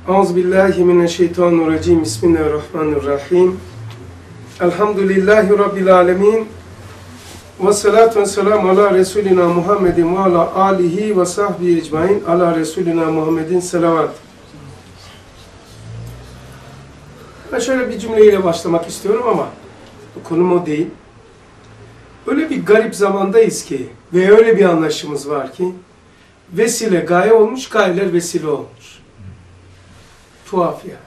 Euzubillahimineşşeytanirracim. Bismillahirrahmanirrahim. Elhamdülillahi Rabbil alemin. Ve salatu ve selamu ala Resulina Muhammedin ve ala alihi ve sahbihi ecmain. Ala Resulina Muhammedin selavat. Ben şöyle bir cümleyle başlamak istiyorum ama konum o değil. Öyle bir garip zamandayız ki ve öyle bir anlayışımız var ki vesile gaye olmuş, gayeler vesile olmuş. Tuhaf yani.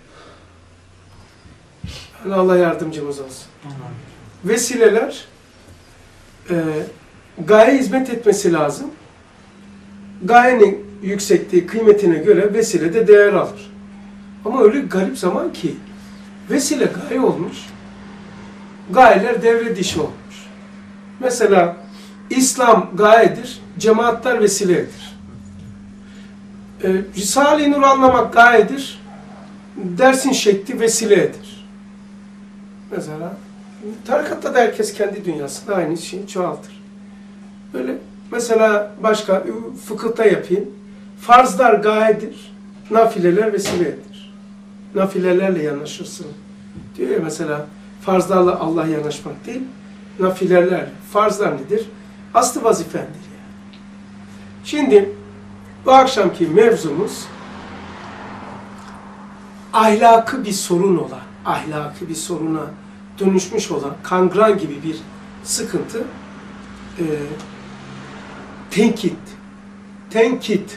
Yani Allah yardımcımız olsun. Vesileler gaye hizmet etmesi lazım. Gayenin yüksekliği, kıymetine göre vesile de değer alır. Ama öyle garip zaman ki vesile gaye olmuş, gayeler devre dışı olmuş. Mesela İslam gayedir, cemaatler vesiledir. Risale-i Nur anlamak gayedir, dersin şekli vesiledir. Mesela tarikatta da herkes kendi dünyasında aynı şeyi çoğaltır. Böyle mesela başka fıkıhta yapayım. Farzlar gayedir, nafileler vesiledir. Nafilelerle yanaşırsın. Diyor ya mesela farzlarla Allah yanaşmak değil, nafilelerle. Farzlar nedir? Aslı vazifendir yani. Şimdi bu akşamki mevzumuz ahlakı bir sorun olan, ahlakı bir soruna dönüşmüş olan kangren gibi bir sıkıntı, tenkit.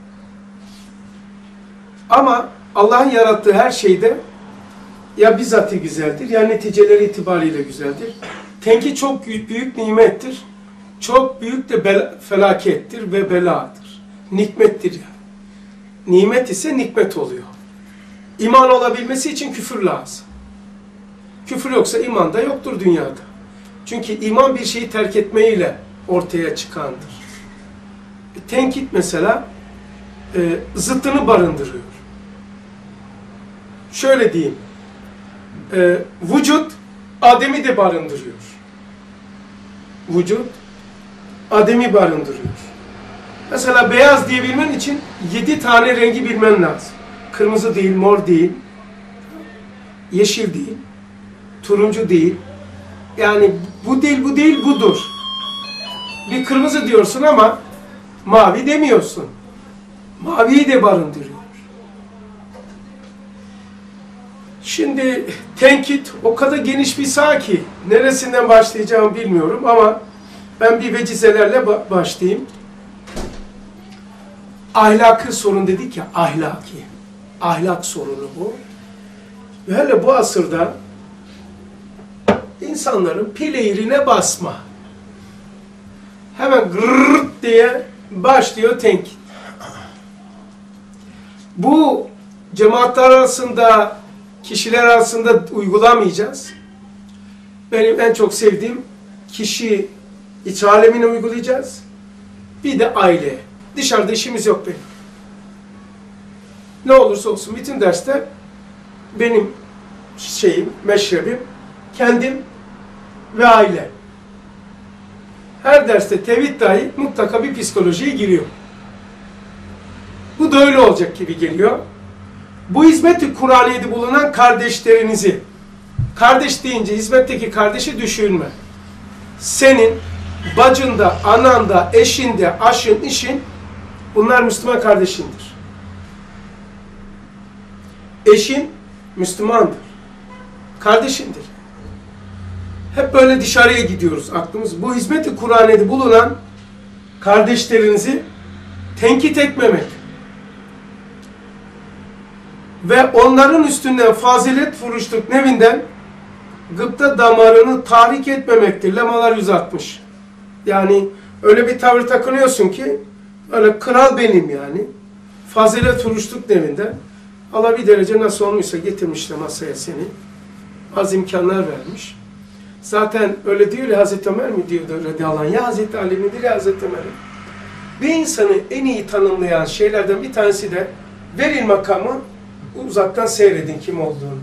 Ama Allah'ın yarattığı her şeyde ya bizzatı güzeldir ya neticeleri itibariyle güzeldir. Tenkit çok büyük nimettir. Çok büyük de felakettir ve beladır. Nikmettir yani. Nimet ise nikmet oluyor. İman olabilmesi için küfür lazım. Küfür yoksa iman da yoktur dünyada. Çünkü iman bir şeyi terk etmeyle ortaya çıkandır. Tenkit mesela zıttını barındırıyor. Şöyle diyeyim. Vücut Adem'i de barındırıyor. Vücut Adem'i barındırıyor. Mesela beyaz diyebilmen için 7 tane rengi bilmen lazım. Kırmızı değil, mor değil, yeşil değil, turuncu değil. Yani bu değil, budur. Bir kırmızı diyorsun ama mavi demiyorsun. Maviyi de barındırıyor. Şimdi tenkit o kadar geniş bir saha ki neresinden başlayacağımı bilmiyorum ama ben bir vecizelerle başlayayım. Ahlakı sorun dedik ya, ahlaki. Ahlak sorunu bu. Ve hele bu asırda insanların pile basma. Hemen gırrrt diye başlıyor tenkit. Bu cemaatler arasında, kişiler arasında uygulamayacağız. Benim en çok sevdiğim kişi iç alemine uygulayacağız. Bir de aile. Dışarıda işimiz yok benim. Ne olursa olsun bütün derste benim meşrebim, kendim ve aile. Her derste tevhid dahi mutlaka bir psikolojiye giriyor. Bu da öyle olacak gibi geliyor. Bu hizmet-i Kur'aniye'de bulunan kardeşlerinizi, kardeş deyince hizmetteki kardeşi düşünme. Senin bacında, ananda, eşinde, aşın, işin, bunlar Müslüman kardeşindir. Eşin Müslümandır. Kardeşindir. Hep böyle dışarıya gidiyoruz aklımız. Bu hizmet-i Kur'aniye'de bulunan kardeşlerinizi tenkit etmemek ve onların üstünden fazilet furuşluk nevinden gıpta damarını tahrik etmemektir. Lemalar 160. Yani öyle bir tavır takınıyorsun ki öyle kral benim yani. Fazilet furuşluk nevinden Allah bir derece nasıl olmuşsa getirmiş de masaya seni. Az imkanlar vermiş. Zaten öyle diyor ya Hazreti Ömer mi diyordu radıyallahu anh? Ya Hazreti Ali midir ya Hazreti Ömer? Bir insanı en iyi tanımlayan şeylerden bir tanesi de verin makamı, uzaktan seyredin kim olduğunu.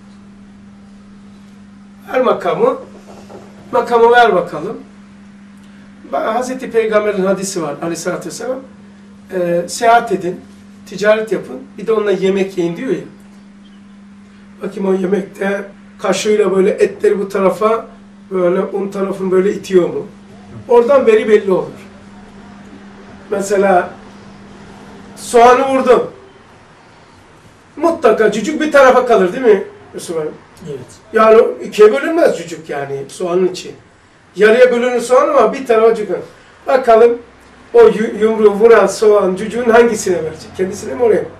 Ver makamı ver bakalım. Hazreti Peygamber'in hadisi var aleyhissalatü vesselam. Seyahat edin. ticaret yapın, bir de onunla yemek yiyin diyor ya. Bakayım o yemekte kaşığıyla böyle etleri bu tarafa, böyle un tarafını böyle itiyor mu? Oradan veri belli olur. Mesela soğanı vurdum. Mutlaka cücük bir tarafa kalır değil mi Müslüman? Evet. Yani ikiye bölünmez cücük yani soğanın içi. Yarıya bölünür soğan ama bir tarafa cücük. Bakalım o yumruğu vuran soğan cücüğün hangisine verecek? Kendisine mi oraya mı?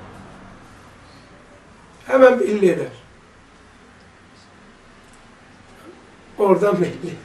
Hemen belli eder. Oradan belli.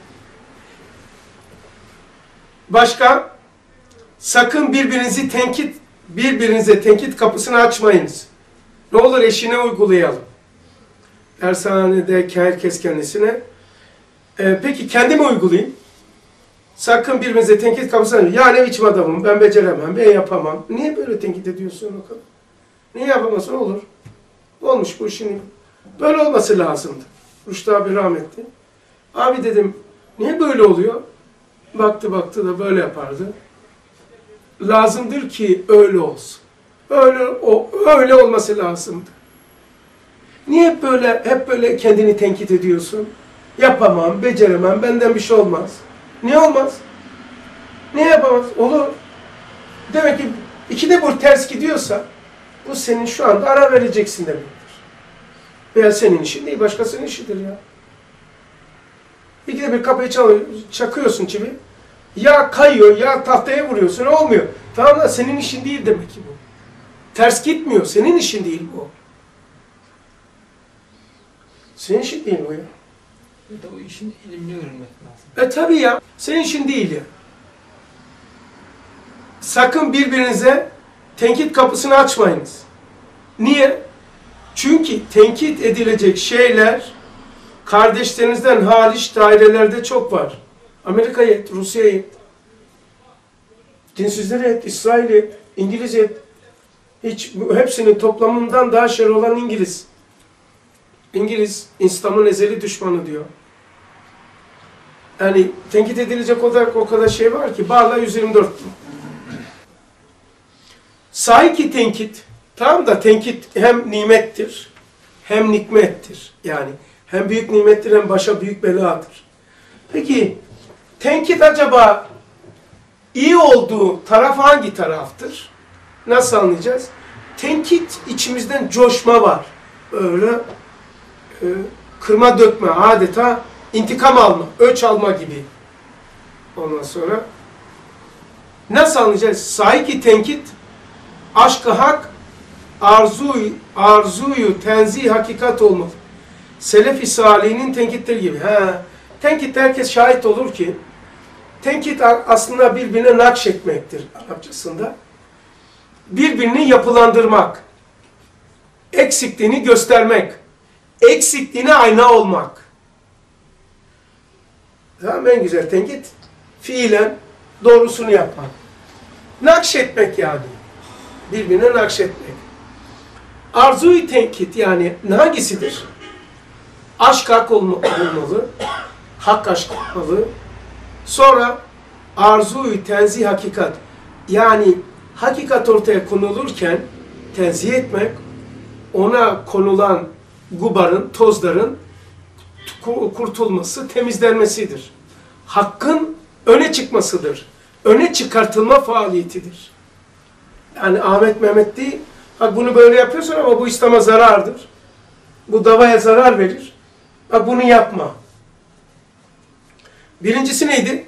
Başka? Sakın birbirinize tenkit kapısını açmayınız. Ne olur eşine uygulayalım. Dershanede herkes kendisine. Peki kendime uygulayayım. Sakın birbirinize tenkit kapısını açmayın. Ya ne biçim adamım, ben beceremem, ben yapamam. Niye böyle tenkit ediyorsun o kadar? Niye yapamazsın? Olur. Olmuş bu işin. Böyle olması lazımdı. Rüştü abi rahmetli. Abi dedim, niye böyle oluyor? Baktı da böyle yapardı. Lazımdır ki öyle olsun. Öyle olması lazımdı. Niye hep böyle kendini tenkit ediyorsun? Yapamam, beceremem, benden bir şey olmaz. Niye olmaz? Niye yapamaz? Olur. Demek ki ikide bir ters gidiyorsa, bu senin şu anda ara vereceksin demektir. Veya senin işin değil, başkasının işidir ya. İkide bir kapıyı çakıyorsun çivi. Ya kayıyor, ya tahtaya vuruyorsun, olmuyor. Tamam da senin işin değil demek ki bu. Ters gitmiyor, senin işin değil bu. Senin işin değil bu ya. Bir de o işin ilimini öğrenmek lazım. Tabii ya, senin işin değil ya. Sakın birbirinize tenkit kapısını açmayınız. Niye? Çünkü tenkit edilecek şeyler kardeşlerinizden hariç dairelerde çok var. Amerika'ya et, Rusya'ya et, dinsizlere et, İsrail'e et, İngiliz'e et. Hepsinin toplamından daha şer olan İngiliz. İngiliz, İslam'ın ezeli düşmanı diyor. Yani tenkit edilecek o kadar şey var ki, Bağla 124. Sahi ki tenkit, tamam da tenkit hem nimettir, hem nikmettir. Yani hem büyük nimettir, hem başa büyük beladır. Peki, tenkit acaba iyi olduğu taraf hangi taraftır? Nasıl anlayacağız? Tenkit içimizden coşma var. Öyle kırma dökme, adeta intikam alma, öç alma gibi. Ondan sonra nasıl anlayacağız? Sahi ki tenkit, aşk-ı hak, arzuyu tenzih hakikat olmalı. Selef-i salihinin tenkitleri gibi. Tenkitte herkes şahit olur ki, tenkit aslında birbirine nakşetmektir Arapçasında. Birbirini yapılandırmak, eksikliğini göstermek, eksikliğine ayna olmak. Tamam, en güzel tenkit, fiilen doğrusunu yapmak. Nakşetmek yani. Birbirine nakşetmek. Arzuyu tenkit yani hangisidir? Aşk hak olmalı, hak aşk olmalı. Sonra arzuyu tenzih hakikat. Yani hakikat ortaya konulurken tenzih etmek, ona konulan gubarın, tozların kurtulması, temizlenmesidir. Hakkın öne çıkmasıdır. Öne çıkartılma faaliyetidir. Yani Ahmet Mehmet değil, bak bunu böyle yapıyorsun ama bu İslam'a zarardır. Bu davaya zarar verir. Bak bunu yapma. Birincisi neydi?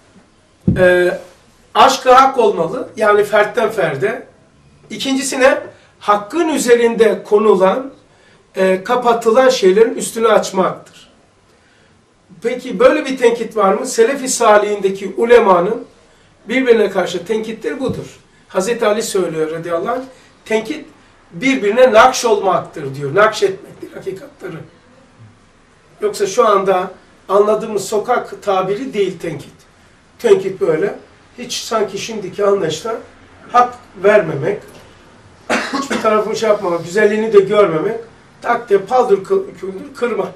Aşk-ı hak olmalı. Yani fertten ferde. İkincisine hakkın üzerinde konulan, kapatılan şeylerin üstünü açmaktır. Peki böyle bir tenkit var mı? Selef-i salihindeki ulemanın birbirine karşı tenkitleri budur. Hazreti Ali söylüyor radıyallahu anh, tenkit birbirine nakş olmaktır diyor. Nakşetmektir hakikatları. Yoksa şu anda anladığımız sokak tabiri değil tenkit. Tenkit böyle, hiç sanki şimdiki anlayışla hak vermemek, hiçbir tarafını şey yapmamak, güzelliğini de görmemek, tak diye paldır küldür kırmak.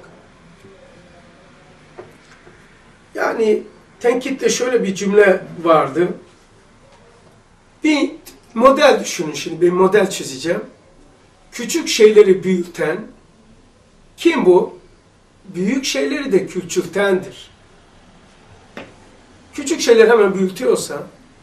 Yani tenkitte şöyle bir cümle vardı. Bir Model düşünün şimdi, bir model çizeceğim. Küçük şeyleri büyüten, kim bu? Büyük şeyleri de küçültendir. Küçük şeyler hemen büyütüyorsa,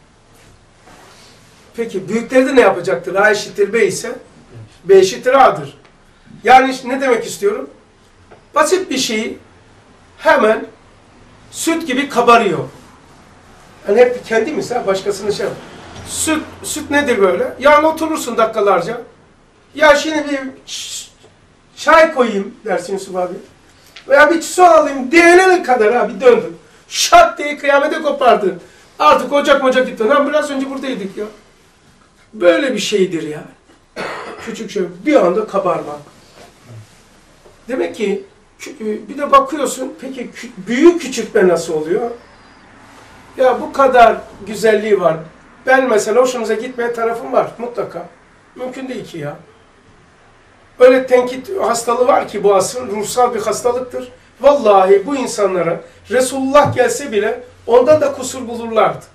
peki büyükleri de ne yapacaktır? A eşittir B ise, B eşittir A'dır. Yani ne demek istiyorum? Basit bir şeyi hemen süt gibi kabarıyor. Yani hep kendimiz ha, başkasını şey yap. Süt nedir böyle? Yani oturursun dakikalarca. Ya şimdi bir çay koyayım dersin Yusuf abi. Veya bir su alayım diyene kadar abi döndün. Şak diye kıyamete kopardın. Artık ocak gitti. Lan biraz önce buradaydık ya. Böyle bir şeydir yani. Küçük şey bir anda kabarmak. Demek ki bir de bakıyorsun peki büyük küçültme nasıl oluyor? Ya bu kadar güzelliği var. Ben mesela hoşunuza gitmeyen tarafım var mutlaka. Mümkün değil ki ya. Öyle tenkit hastalığı var ki bu asrın ruhsal bir hastalıktır. Vallahi bu insanlara Resulullah gelse bile ondan da kusur bulurlardı.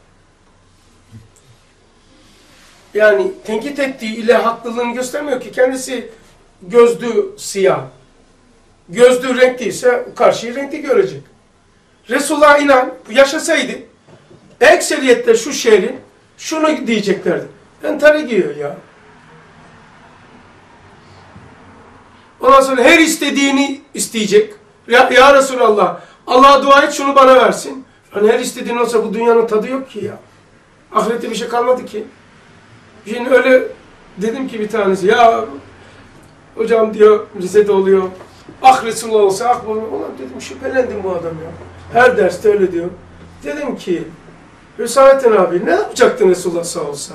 Yani tenkit ettiği ile haklılığını göstermiyor ki. Kendisi gözlü siyah. Gözlü renkliyse karşıyı renkli görecek. Resulullah'a inan, yaşasaydı ekseriyetle şu şehrin şunu diyeceklerdi. Entari giyiyor ya. Ondan sonra her istediğini isteyecek. Ya Resulallah, Allah'a dua et şunu bana versin. Hani her istediğin olsa bu dünyanın tadı yok ki ya. Ahirette bir şey kalmadı ki. Şimdi öyle dedim ki bir tanesi, ya hocam diyor Rize'de oluyor. Ah Resulullah olsa, ah bunu. Ulan dedim şüphelendim bu adam ya. Her derste öyle diyor. Dedim ki, Hüsamettin abi ne yapacaktın Resulullah sağ olsa?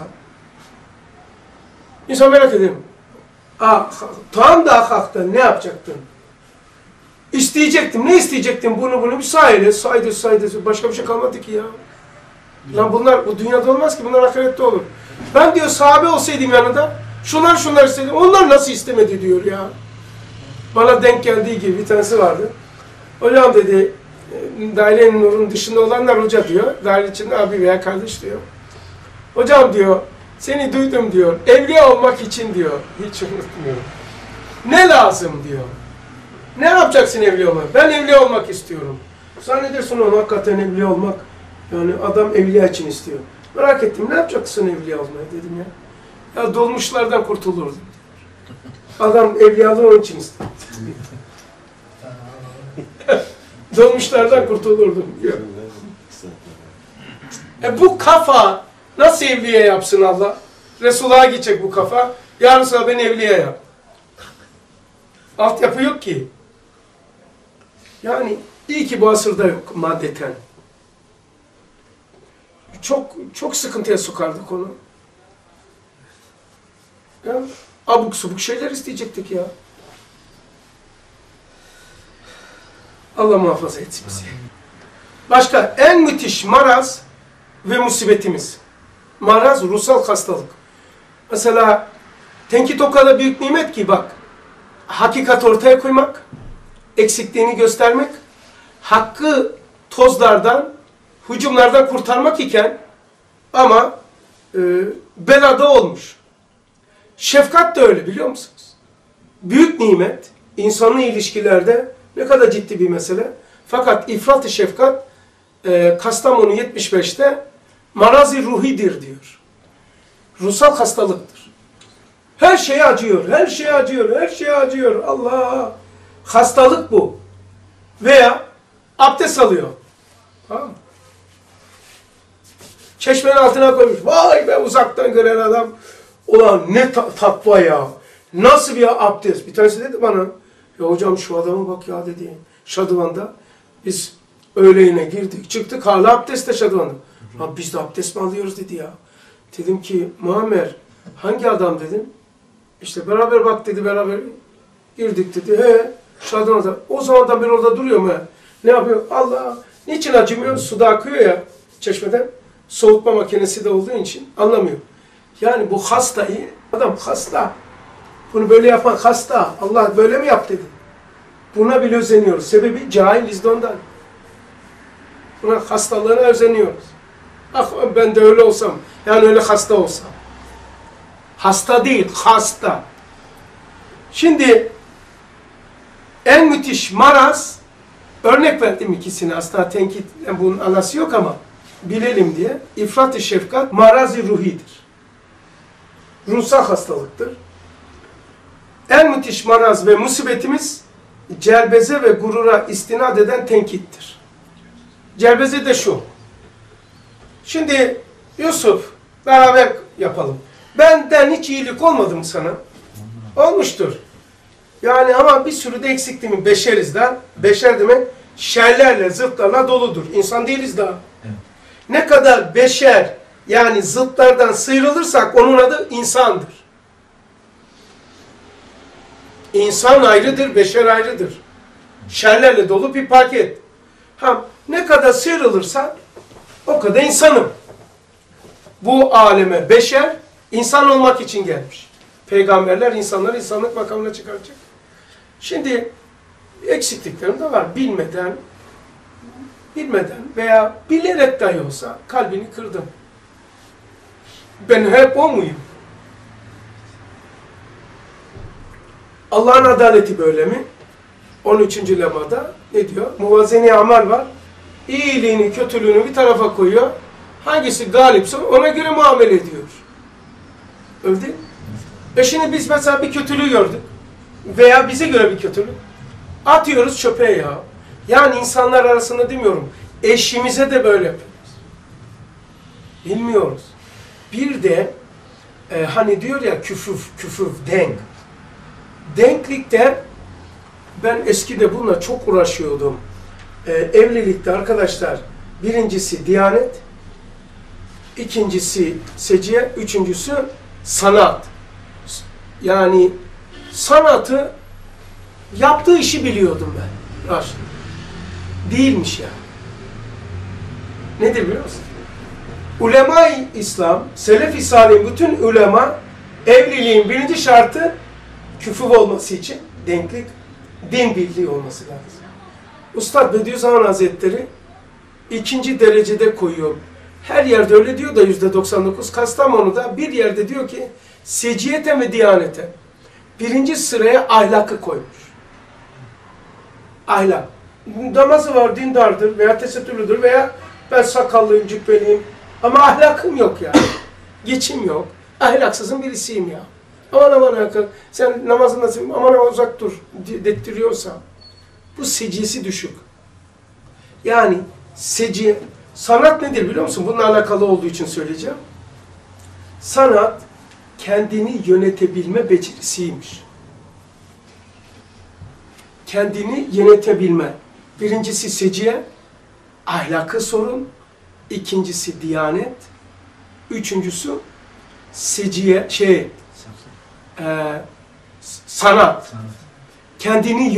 İnsan merak edeyim. Tam da hakta ne yapacaktın? İsteyecektim. Ne isteyecektim? Bunu bir saydı. Başka bir şey kalmadı ki ya. Lan bunlar bu dünyada olmaz ki. Bunlar ahirette olur. Ben diyor sahabe olsaydım yanında şunlar istedim. Onlar nasıl istemedi diyor ya. Bana denk geldiği gibi bir tanesi vardı. Hocam dedi dairenin nurun dışında olanlar hoca diyor. Daire içinde abi veya kardeş diyor. Hocam diyor seni duydum diyor. Evliya olmak için diyor. Hiç unutmuyorum. Ne lazım diyor. Ne yapacaksın evliya olmak? Ben evliya olmak istiyorum. Zannedersin onu hakikaten evliya olmak. Yani adam evliya için istiyor. Merak ettim. Ne yapacaksın evliya olmaya dedim ya. Ya dolmuşlardan kurtulurdum. Adam evliyalığı onun için istiyor. Dolmuşlardan kurtulurdum diyor. Bu kafa nasıl evliya yapsın Allah? Resulullah'a gidecek bu kafa. Ya Resulallah beni evliya yap. Altyapı yok ki. Yani iyi ki bu asırda yok maddeten. Çok sıkıntıya sokardık onu. Ya, abuk subuk şeyler isteyecektik ya. Allah muhafaza etsin bizi. Başka en müthiş maraz ve musibetimiz. Maraz, ruhsal hastalık. Mesela tenkit o kadar büyük nimet ki bak. Hakikat ortaya koymak, eksikliğini göstermek, hakkı tozlardan, hücumlardan kurtarmak iken ama belada olmuş. Şefkat de öyle biliyor musunuz? Büyük nimet, insanlı ilişkilerde ne kadar ciddi bir mesele. Fakat ifrat-ı şefkat Kastamonu 75'te maraz-ı ruhidir diyor. Ruhsal hastalıktır. Her şeye acıyor, her şeye acıyor. Allah! Hastalık bu. Veya abdest alıyor. Tamam mı? Çeşmenin altına koymuş. Vay be uzaktan gören adam. Ulan ne takva ya. Nasıl bir abdest? Bir tanesi dedi bana. Ya hocam şu adama bak ya dedi. Şadıvan'da biz öğleyine girdik. Çıktık hala abdestte Şadıvan'da. Abi biz de abdest mi alıyoruz dedi ya. Dedim ki Muammer hangi adam dedim. İşte beraber bak dedi beraber girdik dedi. Şadıvan'da. O zamandan beri orada duruyor mu? Ne yapıyor? Allah. Niçin acımıyor? Suda akıyor ya çeşmeden. Soğutma makinesi de olduğu için anlamıyor. Yani bu hastayı, adam hasta. Bunu böyle yapan hasta. Allah böyle mi yap dedi. Buna bile özeniyoruz. Sebebi cahiliz de ondan. Buna hastalığına özeniyoruz. Ah ben de öyle olsam, yani öyle hasta olsam. Hasta değil, hasta. Şimdi en müthiş maraz, örnek verdim ikisini, aslında tenkit, bunun anası yok ama bilelim diye. İfrat-ı şefkat maraz-ı ruhidir. Ruhsal hastalıktır. En müthiş maraz ve musibetimiz celbeze ve gurura istinad eden tenkittir. Celbeze de şu. Şimdi Yusuf, beraber yapalım. Benden hiç iyilik olmadı mı sana? Olmuştur. Yani ama bir sürü de eksikliğimi, beşeriz daha. Beşer demek şerlerle, zıtlarla doludur. İnsan değiliz daha. Evet. Ne kadar beşer, yani zıtlardan sıyrılırsak onun adı insandır. İnsan ayrıdır, beşer ayrıdır. Şerlerle dolu bir paket. Ha, ne kadar sıyrılırsa o kadar insanım. Bu aleme beşer, insan olmak için gelmiş. Peygamberler insanları insanlık makamına çıkaracak. Şimdi eksikliklerim de var. Bilmeden veya bilerek dahi olsa kalbini kırdım. Ben hep o muyum? Allah'ın adaleti böyle mi? 13. lemada ne diyor? Muvazene-i amal var. İyiliğini, kötülüğünü bir tarafa koyuyor. Hangisi galipse ona göre muamele ediyor. Öyle değil mi? Şimdi biz mesela bir kötülüğü gördük. Veya bize göre bir kötülük. Atıyoruz çöpe ya. Yani insanlar arasında demiyorum. Eşimize de böyle yapıyoruz. Bilmiyoruz. Bir de hani diyor ya küfüf, denk. Denklikte ben eskide bununla çok uğraşıyordum. Evlilikte arkadaşlar birincisi diyanet, ikincisi seciye, üçüncüsü sanat. Yani sanatı yaptığı işi biliyordum ben. Raşit. Değilmiş ya. Nedir biliyor musun? Ulema-i İslam, Selef-i Salih, bütün ulema evliliğin birinci şartı küfüv olması için denklik, din birliği olması lazım. Üstad Bediüzzaman Hazretleri ikinci derecede koyuyor. Her yerde öyle diyor da %99. Kastamonu'da bir yerde diyor ki seciyete ve diyanete birinci sıraya ahlakı koymuş. Ahlak. Namazı var, dindardır veya tesettürlüdür veya ben sakallıyım, cübbeliyim ama ahlakım yok ya. Geçim yok. Ahlaksızın birisiyim ya. Aman sen namazındasın, aman uzak dur dettiriyorsa bu seciyesi düşük. Yani seciye, sanat nedir biliyor musun? Bununla alakalı olduğu için söyleyeceğim. Sanat kendini yönetebilme becerisiymiş. Kendini yönetebilme. Birincisi seciye, ahlakı sorun. İkincisi diyanet. Üçüncüsü seciye, sanat. Kendini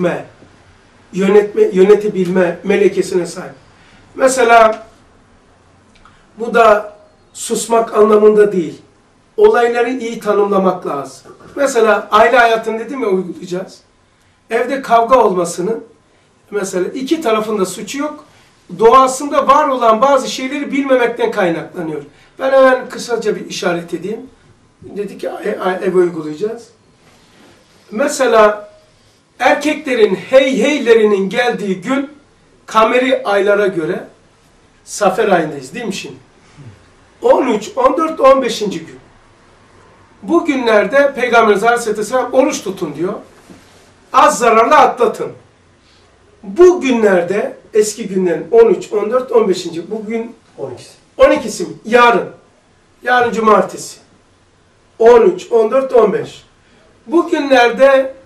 yönetebilme melekesine sahip. Mesela bu da susmak anlamında değil. Olayları iyi tanımlamak lazım. Mesela aile hayatını dedim ya uygulayacağız. Evde kavga olmasının mesela iki tarafın da suçu yok. Doğasında var olan bazı şeyleri bilmemekten kaynaklanıyor. Ben hemen kısaca bir işaret edeyim. Dedik ki ev uygulayacağız. Mesela erkeklerin heylerinin geldiği gün kameri aylara göre Safer ayındayız değil mi şimdi? 13, 14, 15. gün. Bu günlerde Peygamberimiz Aleyhisselam oruç tutun diyor. Az zararla atlatın. Bu günlerde eski günlerin 13, 14, 15. Bugün 12'si mi? Yarın. Yarın cumartesi. 13, 14, 15. Bu günlerde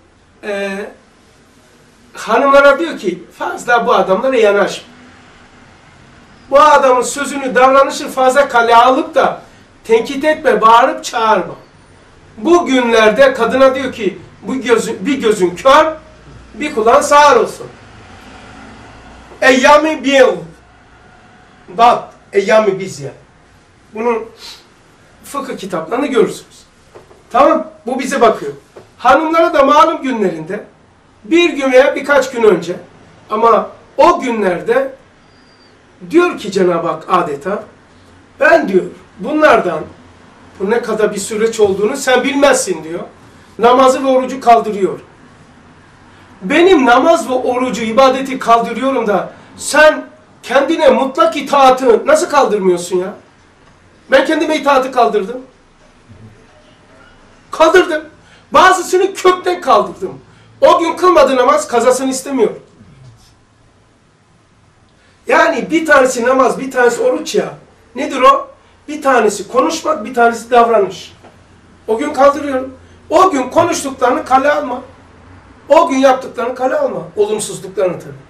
hanımlara diyor ki fazla bu adamlara yanaşma. Bu adamın sözünü, davranışı fazla kale alıp da tenkit etme, bağırıp çağırma. Bu günlerde kadına diyor ki bir gözün kör, bir kulağın sağır olsun. Eyyam-ı bil. Bak, eyyam-ı biz ya. Bunun fıkıh kitaplarını görürsünüz. Tamam, bu bize bakıyor. Hanımlara da malum günlerinde bir gün veya birkaç gün önce ama o günlerde diyor ki Cenab-ı Hak adeta ben diyor bunlardan Bu ne kadar bir süreç olduğunu sen bilmezsin diyor. Namazı ve orucu kaldırıyor. Benim namaz ve orucu, ibadeti kaldırıyorum da sen kendine mutlak itaatı nasıl kaldırmıyorsun ya? Ben kendime itaatı kaldırdım. Kaldırdım. Bazısını kökten kaldırdım. O gün kılmadığı namaz kazasını istemiyor. Yani bir tanesi namaz, bir tanesi oruç ya. Nedir o? Bir tanesi konuşmak, bir tanesi davranış. O gün kaldırıyorum. O gün konuştuklarını kale alma. O gün yaptıklarını kale alma. Olumsuzluklarını tabii.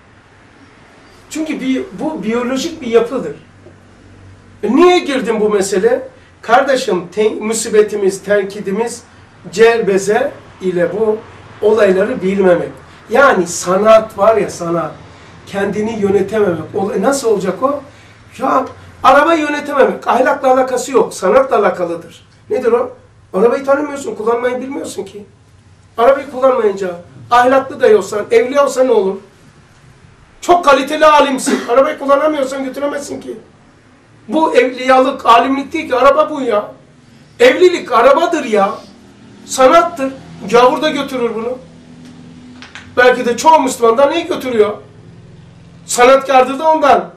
Çünkü bu biyolojik bir yapıdır. Niye girdim bu mesele? Kardeşim, musibetimiz, tenkidimiz, celbeze ile bu olayları bilmemek. Yani sanat var ya, sanat. Kendini yönetememek. Nasıl olacak o? Ya arabayı yönetememek. Ahlakla alakası yok. Sanatla alakalıdır. Nedir o? Arabayı tanımıyorsun, kullanmayı bilmiyorsun ki. Arabayı kullanmayınca, ahlaklı da yoksan, evli olsan ne olur? Çok kaliteli alimsin. Arabayı kullanamıyorsan götüremezsin ki. Bu evliyalık, alimlik değil ki. Araba bu ya. Evlilik arabadır ya. Sanattır. Gavur da götürür bunu. Belki de çoğu Müslümandan neyi götürüyor? Sanatkardır da ondan.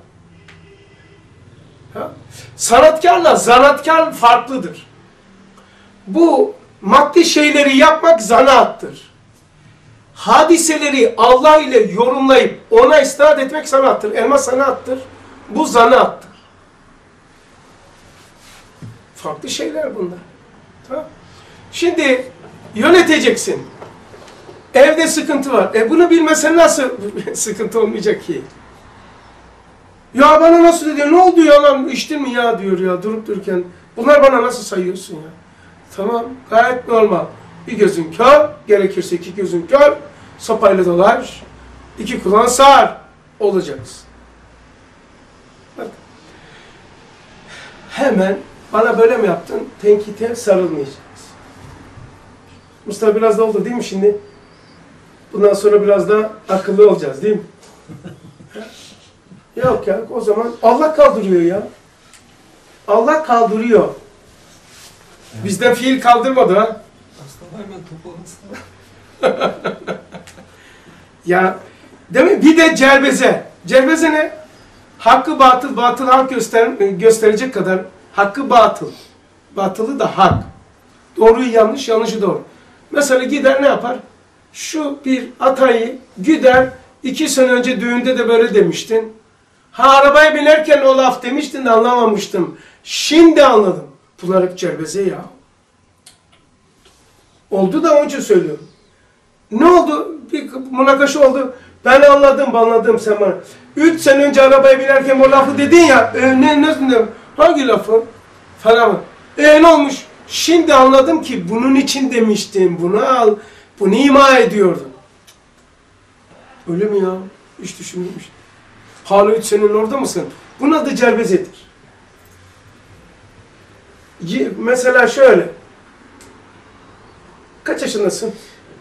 Ha? Sanatkarla zanatkar farklıdır. Bu maddi şeyleri yapmak zanaattır. Hadiseleri Allah ile yorumlayıp ona istinad etmek sanattır. Elma sanattır. Bu zanaattır. Farklı şeyler bunlar. Tamam. Şimdi yöneteceksin. Evde sıkıntı var. Bunu bilmesen nasıl sıkıntı olmayacak ki? Ya bana nasıl diyor? Ne oldu ya lan? İçtin mi ya diyor ya durup dururken. Bunlar bana nasıl sayıyorsun ya? Tamam. Gayet normal. Bir gözün kör. Gerekirse iki gözün kör. Sopayla dolaş. İki kulağın sağır. Olacaksın. Bak. Hemen bana böyle mi yaptın? Tenkite sarılmayacağız. Mustafa biraz da oldu değil mi şimdi? Bundan sonra biraz da akıllı olacağız değil mi? Yok ya, o zaman Allah kaldırıyor ya. Allah kaldırıyor. Bizden fiil kaldırmadı ha. Aslında hemen toplansın. Ya, değil mi? Bir de celbeze. Celbeze ne? Hakkı batıl, batıl hak gösterecek kadar hakkı batıl. Batılı da hak. Doğruyu yanlış, yanlışı doğru. Mesela gider ne yapar? Şu bir atayı gider, 2 sene önce düğünde de böyle demiştin. Ha arabaya binerken o laf demiştin de anlamamıştım. Şimdi anladım. Bunlar hep celbeze ya. Oldu da onun için söylüyorum. Ne oldu? Bir münakaşa oldu. Ben anladım sen bana. 3 sene önce arabaya binerken o lafı dedin ya. Ne hangi lafı? Falan. Ne olmuş? Şimdi anladım ki bunun için demiştim. Bunu al. Bunu ima ediyordum. Öyle mi ya? Hiç düşünmemiş. Hala 3 senenin orada mısın? Bunun adı celbezedir. Mesela şöyle. Kaç yaşındasın?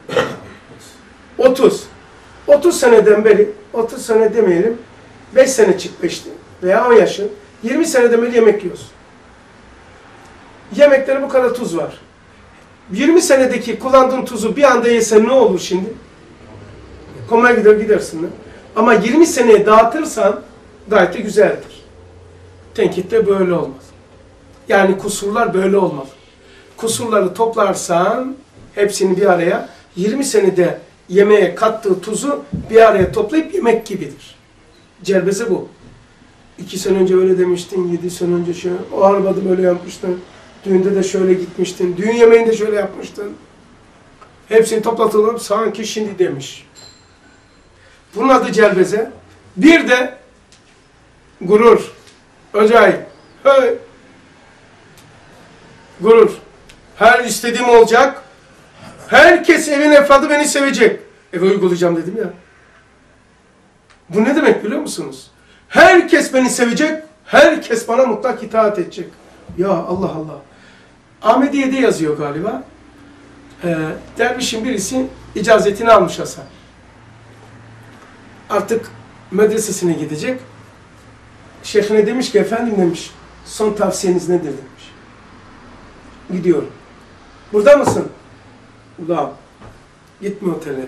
30. 30 seneden beri, 30 sene demeyelim, 5 sene çıkmıştı veya 10 yaşın, 20 seneden beri yemek yiyorsun. Yemeklere bu kadar tuz var. 20 senedeki kullandığın tuzu bir anda yesen ne olur şimdi? Komaya gidersin. Ama 20 seneye dağıtırsan gayet de güzeldir. Tenkit de böyle olmaz. Yani kusurlar böyle olmaz. Kusurları toplarsan hepsini bir araya 20 senede yemeğe kattığı tuzu bir araya toplayıp yemek gibidir. Celbeze bu. 2 sene önce öyle demiştin, 7 sene önce şöyle, o arabada böyle yapmıştın, düğünde de şöyle gitmiştin, düğün yemeğinde şöyle yapmıştın. Hepsini toplatılıp sanki şimdi demiş. Bunun adı celbeze. Bir de gurur. Acayip. Hey. Gurur. Her istediğim olacak. Herkes evin efradı beni sevecek. Eve uygulayacağım dedim ya. Bu ne demek biliyor musunuz? Herkes beni sevecek. Herkes bana mutlak itaat edecek. Ya Allah Allah. Ahmediye'de yazıyor galiba. Dervişin birisi icazetini almış Hasan. Artık medresesine gidecek. Şeyhine demiş ki efendim demiş son tavsiyeniz nedir demiş. Gidiyorum. Burada mısın? Burada. Gitme otele.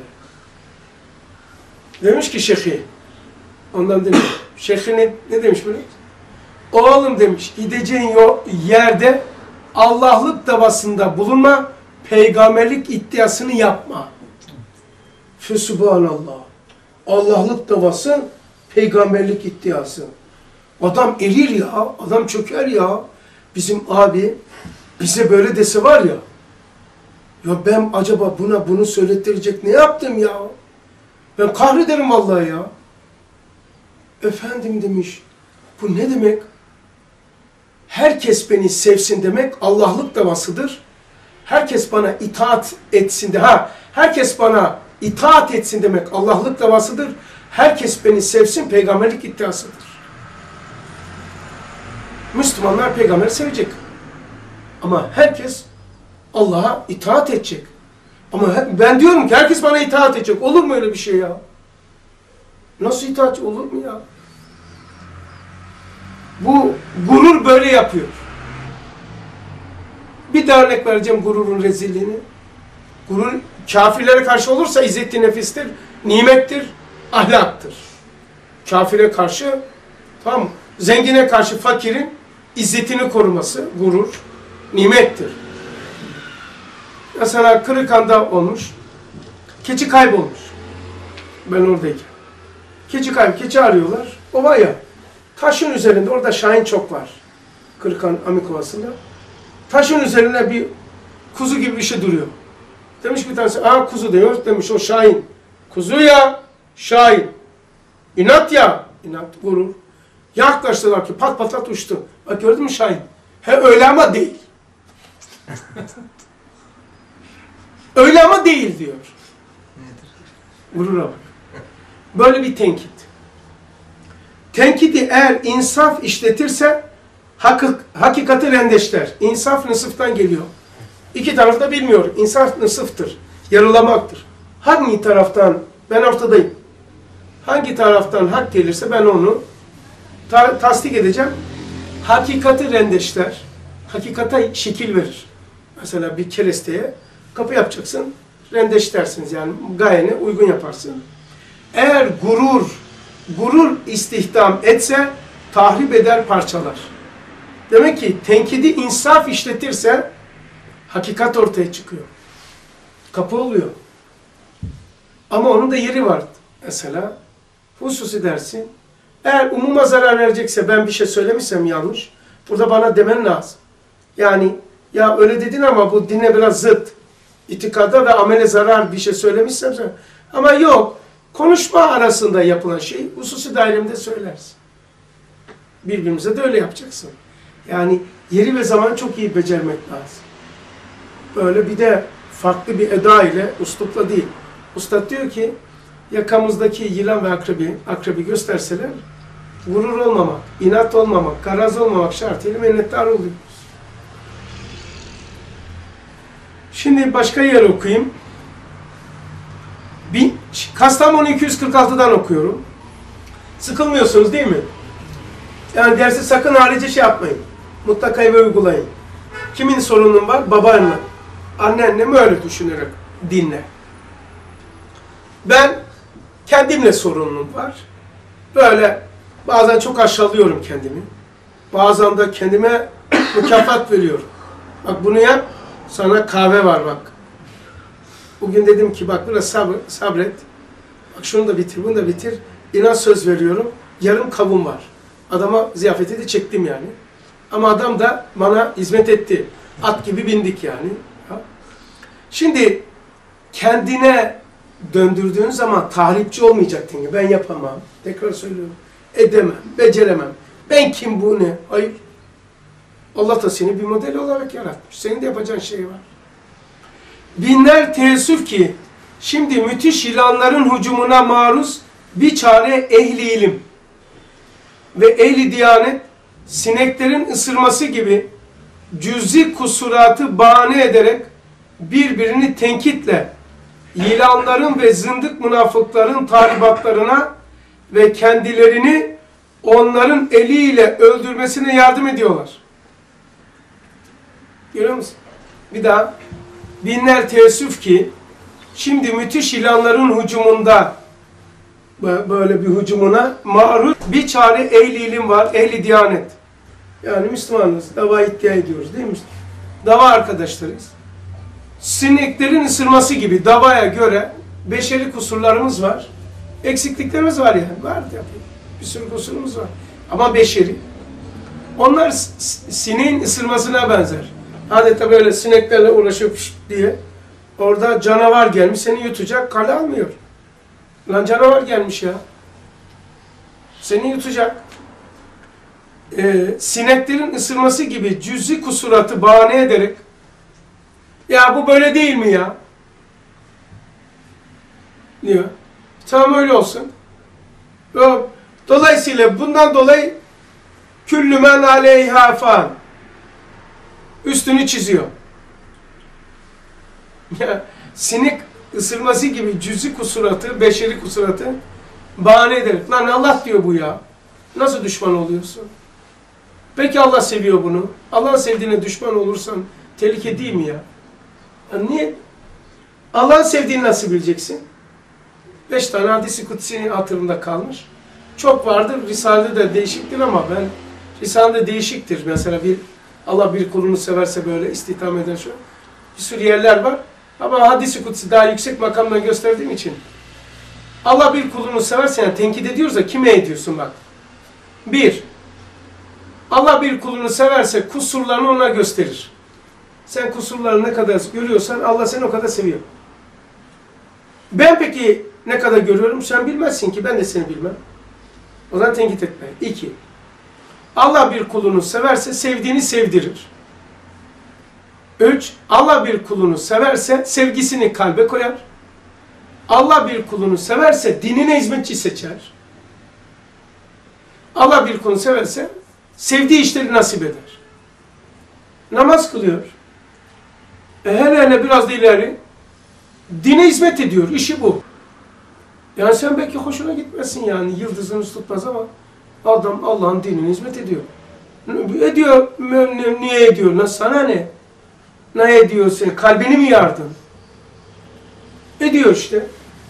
Demiş ki şeyhi. Ondan demiş. Şeyhi ne demiş böyle? Oğlum demiş, gideceğin yerde Allah'lık davasında bulunma, peygamberlik iddiasını yapma. Fesubhanallah. Allah'lık davası, peygamberlik iddiası. Adam erir ya, adam çöker ya. Bizim abi bize böyle dese var ya, ya ben acaba buna bunu söylettirecek ne yaptım ya? Ben kahrederim vallahi ya. Efendim demiş, bu ne demek? Herkes beni sevsin demek Allah'lık davasıdır. Herkes bana itaat etsin de, herkes bana itaat etsin demek Allah'lık davasıdır. Herkes beni sevsin peygamberlik iddiasıdır. Müslümanlar peygamberi sevecek. Ama herkes Allah'a itaat edecek. Ama ben diyorum ki herkes bana itaat edecek. Olur mu öyle bir şey ya? Nasıl itaat olur mu ya? Bu gurur böyle yapıyor. Bir daha örnek vereceğim gururun rezilliğini. Gurur kafirlere karşı olursa izzet-i nefistir, nimettir, ahlaktır. Kafire karşı, tamam, zengine karşı fakirin izzetini koruması, gurur, nimettir. Mesela Kırıkhan'da olmuş, keçi kaybolmuş. Ben oradayken. Keçi arıyorlar. O var ya, taşın üzerinde, orada şahin çok var. Kırıkhan Amikovası'nda. Taşın üzerine bir kuzu gibi bir şey duruyor. Demiş bir tanesi, kuzu diyor. Demiş o şahin. Kuzu ya, şahin. İnat ya, inat, gurur. Yaklaştılar ki pat patlat uçtu. Bak gördün mü şahin? Öyle ama değil. Öyle ama değil diyor. Gurura bak. Böyle bir tenkit. Tenkidi eğer insaf işletirse hakikati rendeşler. İnsaf nısıftan geliyor. İki taraf da bilmiyor. İnsaf nısıftır. Yarılamaktır. Hangi taraftan, ben ortadayım. Hangi taraftan hak gelirse ben onu tasdik edeceğim. Hakikati rendeşler. Hakikate şekil verir. Mesela bir keresteye kapı yapacaksın. Rendeş dersiniz yani gayene uygun yaparsın. Eğer gurur istihdam etse tahrip eder, parçalar. Demek ki tenkidi insaf işletirse hakikat ortaya çıkıyor. Kapı oluyor. Ama onun da yeri var. Mesela hususi dersin. Eğer umuma zarar verecekse ben bir şey söylemişsem yanlış. Burada bana demen lazım. Yani ya öyle dedin ama bu dine biraz zıt. İtikada ve amele zarar bir şey söylemişsem. Ama yok. Konuşma arasında yapılan şey hususi dairemde söylersin. Birbirimize de öyle yapacaksın. Yani yeri ve zamanı çok iyi becermek lazım. Böyle bir de farklı bir eda ile, uslupla değil. Ustad diyor ki, yakamızdaki yılan ve akrebi gösterseler, gurur olmamak, inat olmamak, garaz olmamak şartıyla minnettar oluyoruz. Şimdi başka yer okuyayım. Kastamonu 246'dan okuyorum. Sıkılmıyorsunuz değil mi? Yani dersi sakın harici şey yapmayın. Mutlaka eve uygulayın. Kimin sorunun var? Babaanne. Anneanne mi öyle düşünerek dinle. Ben kendimle sorunum var. Böyle bazen çok aşağılıyorum kendimi. Bazen de kendime mükafat veriyorum. Bak bunu yap, sana kahve var bak. Bugün dedim ki bak biraz sabret. Bak şunu da bitir, bunu da bitir. İnan söz veriyorum. Yarım kavun var. Adama ziyafeti de çektim yani. Ama adam da bana hizmet etti. At gibi bindik yani. Şimdi kendine döndürdüğün zaman tahripçi olmayacaktın. Ben yapamam. Tekrar söylüyorum. Edemem, beceremem. Ben kim bu ne? Hayır. Allah da seni bir model olarak yaratmış. Senin de yapacağın şey var. Binler teessüf ki şimdi müthiş yılanların hücumuna maruz bir çare ehli ilim ve ehli diyanet sineklerin ısırması gibi cüz'i kusuratı bahane ederek birbirini tenkitle yılanların ve zındık münafıkların talibatlarına ve kendilerini onların eliyle öldürmesine yardım ediyorlar. Görüyor musun? Bir daha. Binler teessüf ki şimdi müthiş ilanların hücumunda, böyle bir hücumuna maruz bir çare ehli ilim var, ehli diyanet. Yani Müslümanız, dava iddia ediyoruz değil mi? Dava arkadaşlarıyız. Sineklerin ısırması gibi davaya göre beşeri kusurlarımız var. Eksikliklerimiz var yani. Var tabii. Bir sürü kusurumuz var. Ama beşeri. Onlar sineğin ısırmasına benzer. Adeta böyle sineklerle uğraşıyor diye. Orada canavar gelmiş, seni yutacak, kale almıyor. Lan canavar gelmiş ya. Seni yutacak. Sineklerin ısırması gibi cüz'i kusuratı bahane ederek ya bu böyle değil mi ya? Diyor. Tamam öyle olsun. Dolayısıyla bundan dolayı küllü men aleyha fan üstünü çiziyor. Ya, sinek ısırması gibi cüz'i kusuratı, beşeri kusuratı bahane ederek. Lan Allah diyor bu ya. Nasıl düşman oluyorsun? Peki Allah seviyor bunu. Allah'ın sevdiğine düşman olursan tehlike değil mi ya? Yani niye? Allah'ın sevdiğini nasıl bileceksin? 5 tane hadis-i kutsi hatırımda kalmış. Çok vardır. Risale'de de değişiktir ama ben Risale'de değişiktir. Mesela Allah bir kulunu severse böyle istihdam eden şu. Bir sürü yerler var. Ama hadis-i kutsi daha yüksek makamdan gösterdiğim için. Allah bir kulunu severse yani tenkit ediyoruz da kime ediyorsun bak. 1. Allah bir kulunu severse kusurlarını ona gösterir. Sen kusurlarını ne kadar görüyorsan Allah seni o kadar seviyor. Ben peki ne kadar görüyorum sen bilmezsin ki ben de seni bilmem. O zaman tenkit etme. 2. Allah bir kulunu severse sevdiğini sevdirir. 3. Allah bir kulunu severse sevgisini kalbe koyar. Allah bir kulunu severse dinine hizmetçi seçer. Allah bir kulunu severse sevdiği işleri nasip eder. Namaz kılıyor. Hele biraz da ileri. Dine hizmet ediyor. İşi bu. Yani sen belki hoşuna gitmesin yani. Yıldızını tutmaz ama adam Allah'ın dinine hizmet ediyor. Ediyor. Niye ediyor? Lan sana ne? Ne ediyor seni? Kalbini mi yardın? Ediyor işte.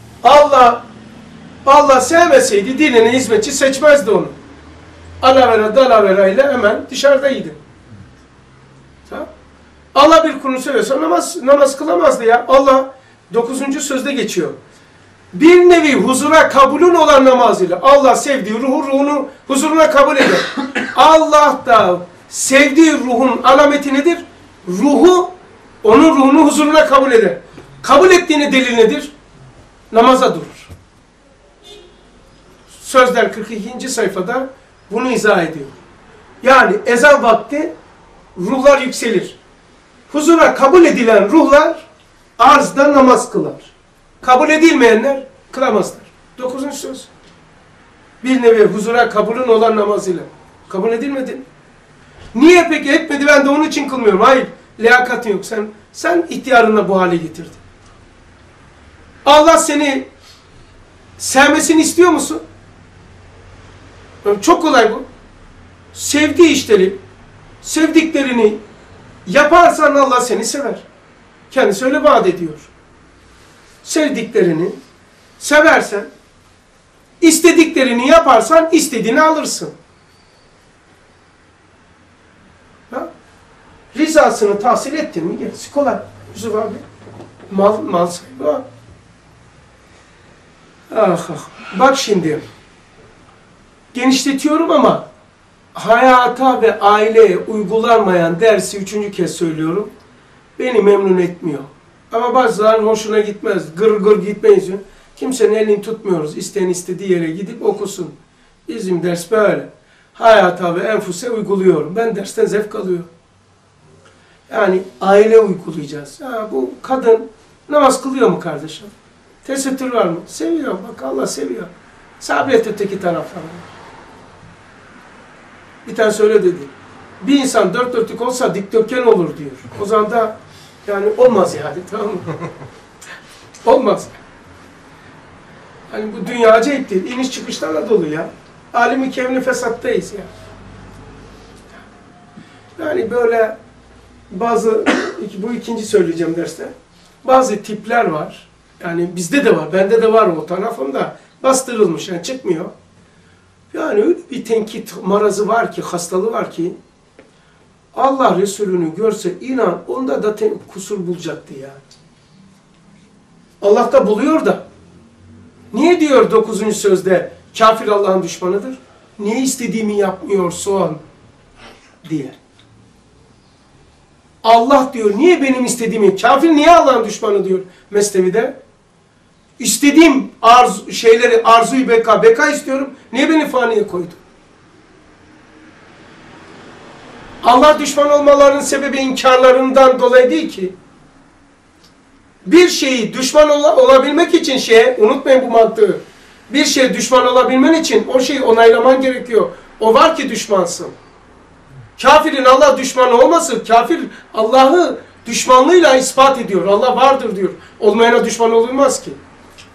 Allah sevmeseydi dinine hizmetçi seçmezdi onu. Alavera dalavera ile hemen dışarıdaydı. Tamam. Allah bir kulunu seviyorsa namaz kılamazdı ya. Allah 9. sözde geçiyor. Bir nevi huzura kabulün olan namaz ile Allah sevdiği ruhunu huzuruna kabul eder. Allah da sevdiği ruhun alameti nedir? Onun ruhunu huzuruna kabul eder. Kabul ettiğine delil nedir? Namaza durur. Sözler 42. sayfada bunu izah ediyor. Yani ezan vakti ruhlar yükselir. Huzura kabul edilen ruhlar arzda namaz kılar. Kabul edilmeyenler kılamazlar. 9. söz. Bir nevi huzura kabulün olan namazıyla. Kabul edilmedi. Niye peki etmedi ben de onun için kılmıyorum. Hayır. Liyakatın yok. Sen ihtiyarınla bu hale getirdin. Allah seni sevmesini istiyor musun? Çok kolay bu. Sevdiği işleri, sevdiklerini yaparsan Allah seni sever. Kendisi öyle vaat ediyor. Sevdiklerini seversen, istediklerini yaparsan istediğini alırsın. Ha? Rızasını tahsil ettin mi gerisi kolay. Yusuf abi. Mal sahibi var. Ah. Bak şimdi. Genişletiyorum ama hayata ve aileye uygulanmayan dersi 3. kez söylüyorum. Beni memnun etmiyor. Ama bazılarının hoşuna gitmez. Gır gitmeyiz. Kimsenin elini tutmuyoruz. İsteyen istediği yere gidip okusun. Bizim ders böyle. Hayata ve enfuse uyguluyorum. Ben dersten zevk alıyorum. Yani aile uygulayacağız. Bu kadın namaz kılıyor mu kardeşim? Tesettür var mı? Seviyor. Bak Allah seviyor. Sabret öteki taraflara. Bir tane söyle dedi. Bir insan dört dörtlük olsa dikdörtgen olur diyor. O zaman da yani olmaz yani, tamam mı? Olmaz. Hani bu dünya acayip değil. İniş çıkışlarla dolu ya. Alemi kevni fesattayız ya. Yani böyle bazı, bu ikinci söyleyeceğim derste. Bazı tipler var. Yani bizde de var, bende de var o tarafında. Bastırılmış, yani çıkmıyor. Yani öyle bir tenkit marazı var ki, hastalığı var ki, Allah Resulü'nü görse inan onda da kusur bulacaktı ya. Allah da buluyor da. Niye diyor 9. sözde kafir Allah'ın düşmanıdır? Niye istediğimi yapmıyorsun diye. Allah diyor niye benim istediğimi, kafir niye Allah'ın düşmanı diyor Mesnevi'de. İstediğim arzuyu beka istiyorum. Niye beni faniye koydu? Allah düşman olmalarının sebebi inkarlarından dolayı değil ki. Bir şeyi düşman olabilmek için unutmayın bu mantığı. Bir şeye düşman olabilmen için o şeyi onaylaman gerekiyor. O var ki düşmansın. Kafirin Allah düşmanı olması, kafir Allah'ı düşmanlığıyla ispat ediyor. Allah vardır diyor. Olmayana düşman olunmaz ki.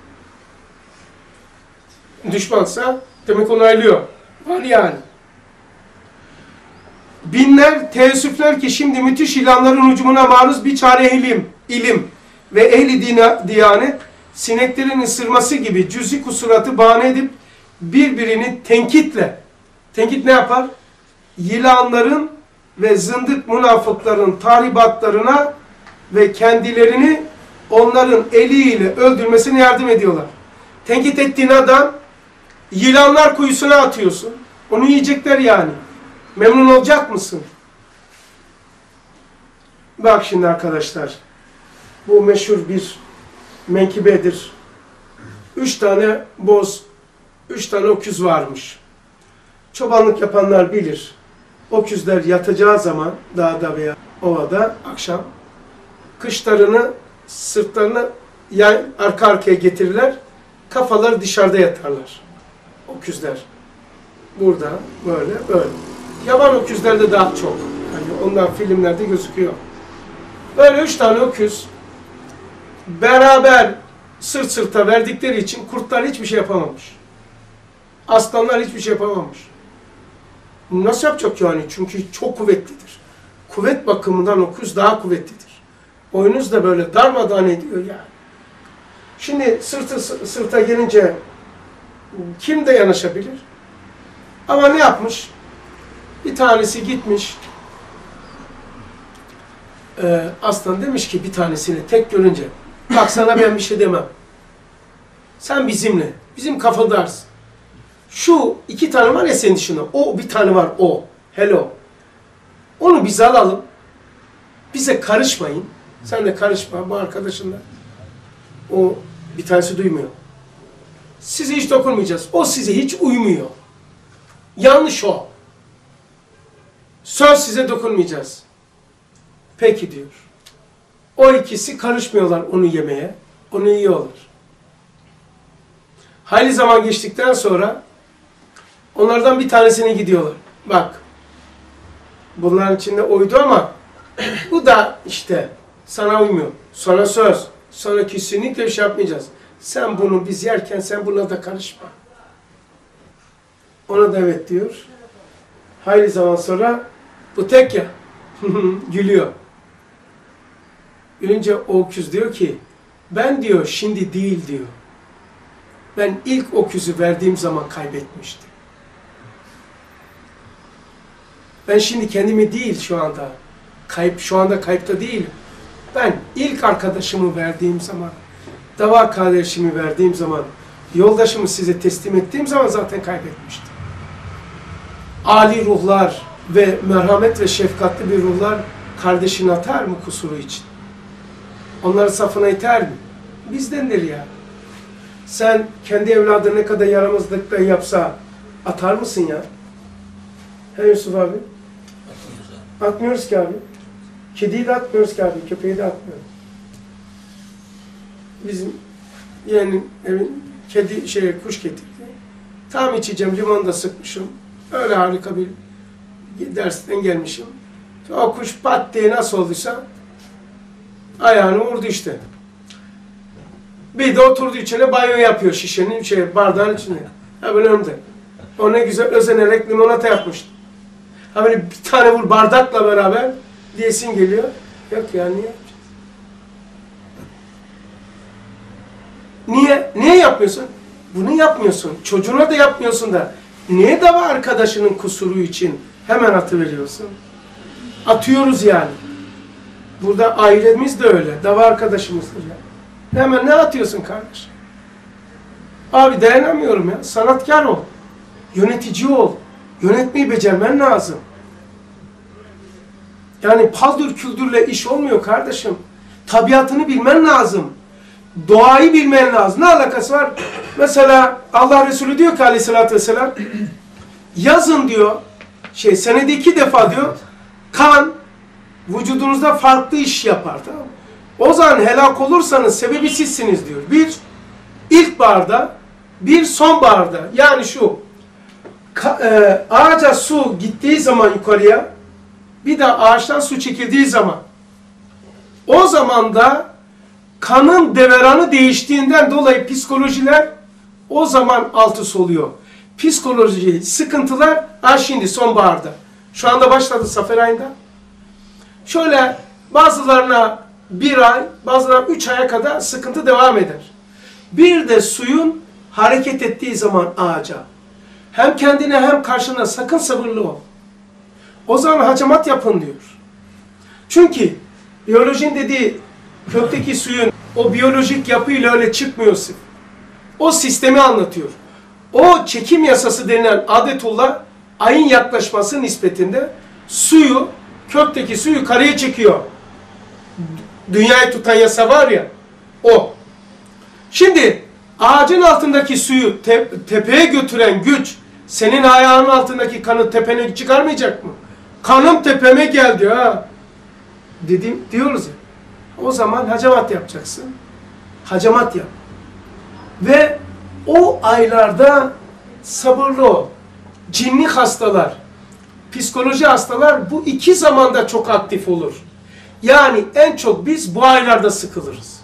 Düşmansa demek onaylıyor. Var yani. Binler teessüfler ki şimdi müthiş ilanların hücumuna maruz bir çare ilim ve ehli diyanet sineklerin ısırması gibi cüzi kusuratı bahane edip birbirini tenkitle, tenkit ne yapar? Yılanların ve zındık münafıkların tahribatlarına ve kendilerini onların eliyle öldürmesine yardım ediyorlar. Tenkit ettiğin adam yılanlar kuyusuna atıyorsun. Onu yiyecekler yani. Memnun olacak mısın? Bak şimdi arkadaşlar. Bu meşhur bir menkibedir. 3 tane boz, 3 tane öküz varmış. Çobanlık yapanlar bilir. Öküzler yatacağı zaman dağda veya ovada akşam kışlarını, sırtlarını arka arkaya getirirler. Kafaları dışarıda yatarlar. Öküzler. Burada böyle. Yaban öküzler de daha çok. Yani ondan filmlerde gözüküyor. Böyle 3 tane öküz beraber sırt sırta verdikleri için kurtlar hiçbir şey yapamamış. Aslanlar hiçbir şey yapamamış. Nasıl yapacak yani? Çünkü çok kuvvetlidir. Kuvvet bakımından öküz daha kuvvetlidir. Oyunuz da böyle darmadağın ediyor yani. Şimdi sırta gelince kim de yanaşabilir? Ama ne yapmış? Bir tanesi gitmiş. Aslan demiş ki bir tanesini tek görünce bak sana ben bir şey demem. Sen bizimle. Bizim kafadarsın. Şu 2 tane var ya senin dışında. O bir tane var o. Hello. Onu bize alalım. Bize karışmayın. Sen de karışma bu arkadaşınla. O bir tanesi duymuyor. Size hiç dokunmayacağız. O size hiç uymuyor. Yanlış o. Söz size dokunmayacağız. Peki diyor. O ikisi karışmıyorlar onu yemeye. Onu yiyorlar. Hayli zaman geçtikten sonra onlardan bir tanesine gidiyorlar. Bak. Bunların içinde oydu ama bu da işte sana uymuyor. Sana söz. Sana kesinlikle bir şey yapmayacağız. Sen bunu biz yerken sen buna da karışma. Ona da evet diyor. Hayli zaman sonra bu tek ya. Gülüyor. Gülünce o öküz diyor ki ben diyor şimdi değil diyor. Ben ilk öküzü verdiğim zaman kaybetmiştim. Ben şimdi kendimi değil şu anda. Şu anda kayıpta değilim. Ben ilk arkadaşımı verdiğim zaman, dava kardeşimi verdiğim zaman, yoldaşımı size teslim ettiğim zaman zaten kaybetmiştim. Ali ruhlar ve merhamet ve şefkatli bir ruhlar kardeşini atar mı kusuru için? Onları safına iter mi? Bizdendir ya. Sen kendi evladın ne kadar yaramazlıkla yapsa atar mısın ya? He Yusuf abi? Atmıyoruz ki abi. Kediyi de atmıyoruz ki abi. Köpeği de atmıyoruz. Bizim yeğenin evin kuş getirdi. Tam içeceğim, limonu da sıkmışım. Öyle harika bir dersten gelmişim. O kuş pat diye nasıl olduysa ayağını vurdu işte. Bir de oturdu içine banyo yapıyor şişenin bardağın içine. Ha böyle önümde. O ne güzel özenerek limonata yapmıştı. Ha böyle bir tane vur bardakla beraber diyesin geliyor. Yok ya, niye yapacağız? Niye yapmıyorsun? Bunu yapmıyorsun. Çocuğuna da yapmıyorsun da. Niye dava arkadaşının kusuru için hemen atıveriyorsun? Atıyoruz yani. Burada ailemiz de öyle. Dava arkadaşımızdır yani. Hemen ne atıyorsun kardeş? Abi dayanamıyorum ya. Sanatkar ol. Yönetici ol. Yönetmeyi becermen lazım. Yani paldır küldürle iş olmuyor kardeşim. Tabiatını bilmen lazım. Doğayı bilmen lazım. Ne alakası var? Mesela Allah Resulü diyor ki aleyhissalatü vesselam, yazın diyor, senede 2 defa diyor, kan vücudunuzda farklı iş yapar. Tamam mı? O zaman helak olursanız sebebi sizsiniz diyor. Bir, ilkbaharda, bir sonbaharda. Yani şu, ağaca su gittiği zaman yukarıya, bir de ağaçtan su çekildiği zaman, o zaman da kanın deveranı değiştiğinden dolayı psikolojiler o zaman alt üst oluyor. Psikoloji sıkıntılar şimdi sonbaharda. Şu anda başladı Safer ayında. Şöyle bazılarına 1 ay, bazılarına 3 aya kadar sıkıntı devam eder. Bir de suyun hareket ettiği zaman ağaca. Hem kendine hem karşına sakın sabırlı ol. O zaman hacamat yapın diyor. Çünkü biyolojinin dediği kökteki suyun o biyolojik yapıyla öyle çıkmıyorsun. O sistemi anlatıyor. O çekim yasası denilen adetullah ayın yaklaşması nispetinde suyu, kökteki suyu yukarıya çekiyor. Dünyayı tutan yasa var ya, o. Şimdi ağacın altındaki suyu tepeye götüren güç senin ayağının altındaki kanı tepene çıkarmayacak mı? Kanım tepeme geldi ha. Diyoruz ya. O zaman hacamat yapacaksın. Hacamat yap. Ve o aylarda sabırlı ol. Cinni hastalar, psikoloji hastalar bu 2 zamanda çok aktif olur. Yani en çok biz bu aylarda sıkılırız.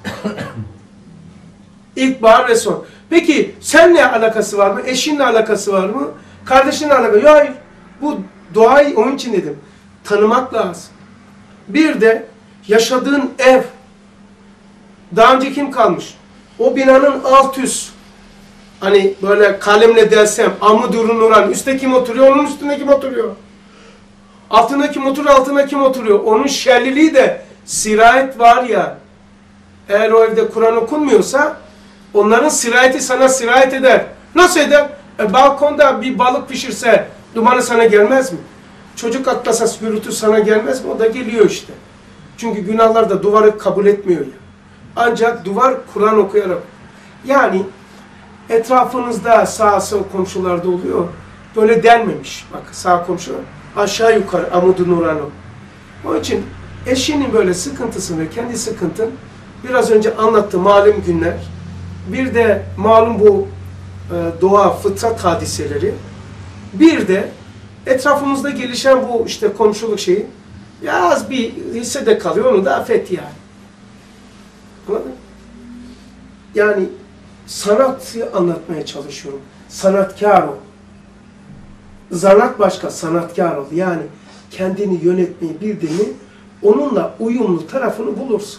İlkbahar ve son. Peki seninle alakası var mı? Eşinle alakası var mı? Kardeşinle alakası var mı? Hayır. Bu doğayı onun için dedim. Tanımak lazım. Bir de yaşadığın ev. Daha önce kim kalmış? O binanın alt üst. Hani böyle kalemle dersem amudurun uran. Üstte kim oturuyor? Onun üstünde kim oturuyor? Altına kim oturuyor? Altına kim oturuyor? Onun şerliliği de sirayet var ya. Eğer o evde Kur'an okunmuyorsa onların sirayeti sana sirayet eder. Nasıl eder? Balkonda bir balık pişirse dumanı sana gelmez mi? Çocuk atlasa gürültü sana gelmez mi? O da geliyor işte. Çünkü günahlar da duvarı kabul etmiyor ya. Ancak duvar Kur'an okuyarak. Yani etrafınızda sağ sol komşularda oluyor. Böyle denmemiş. Bak sağ komşu aşağı yukarı amudu nuranu. Onun için eşinin böyle sıkıntısını ve kendi sıkıntın biraz önce anlattığım malum günler. Bir de malum bu doğa, fıtrat hadiseleri. Bir de etrafımızda gelişen bu işte komşuluk şeyi. Ya az bir hissede kalıyor, onu da affet yani. Anladın mı? Yani sanatı anlatmaya çalışıyorum. Sanatkar ol. Zanat başka, sanatkar ol. Yani kendini yönetmeyi bildiğini, onunla uyumlu tarafını bulursun.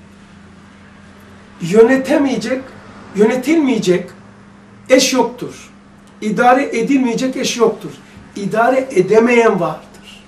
Yönetilmeyecek eş yoktur. İdare edilmeyecek eş yoktur. İdare edemeyen vardır.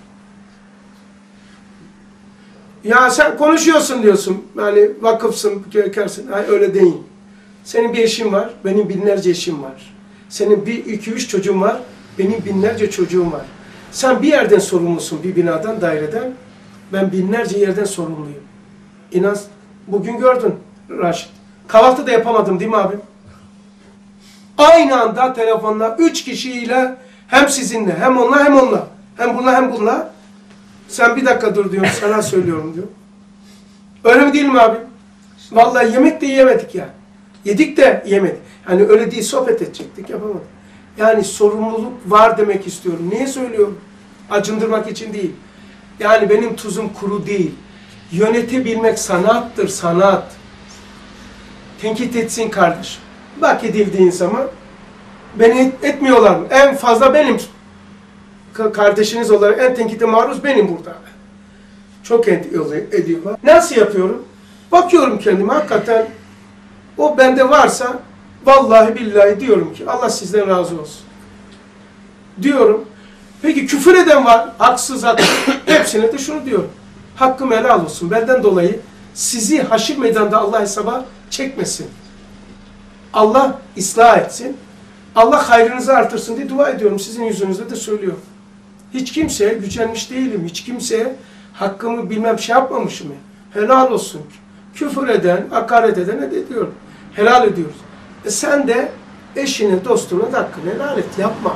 Ya sen konuşuyorsun diyorsun, yani vakıfsın, kökersin. Hayır öyle değil. Senin bir eşin var, benim binlerce eşim var. Senin 1, 2, 3 çocuğun var, benim binlerce çocuğum var. Sen bir yerden sorumlusun, bir binadan, daireden. Ben binlerce yerden sorumluyum. İnan, bugün gördün Raşit. Kahvaltı da yapamadım değil mi abi? Aynı anda telefonla 3 kişiyle hem sizinle, hem onunla, hem onunla. Hem bununla, hem bununla. Sen bir dakika dur diyorum, sana söylüyorum diyor. Öyle mi değil mi abi? Vallahi yemek de yiyemedik ya. Yedik de yemedik. Hani öyle değil, sohbet edecektik, yapamadık. Yani sorumluluk var demek istiyorum. Niye söylüyorum? Acındırmak için değil. Yani benim tuzum kuru değil. Yönetebilmek sanattır, sanat. Tenkit etsin kardeşim. Bak edildiğin zaman beni etmiyorlar mı? En fazla benim kardeşiniz olarak en tenkite maruz benim burada. Çok ediyor. Nasıl yapıyorum? Bakıyorum kendime, hakikaten o bende varsa vallahi billahi diyorum ki Allah sizden razı olsun. Diyorum. Peki küfür eden var, haksız haksız. Hepsine de şunu diyorum. Hakkım helal olsun. Benden dolayı sizi haşir meydanda Allah hesaba çekmesin. Allah ıslah etsin. Allah hayrınızı artırsın diye dua ediyorum. Sizin yüzünüzde de söylüyorum. Hiç kimseye gücenmiş değilim. Hiç kimseye hakkımı bilmem şey yapmamışım. Helal olsun. Küfür eden, hakaret eden ne diyorum. Helal ediyoruz. Sen de eşine, dostuna da hakkını helal et. Yapma.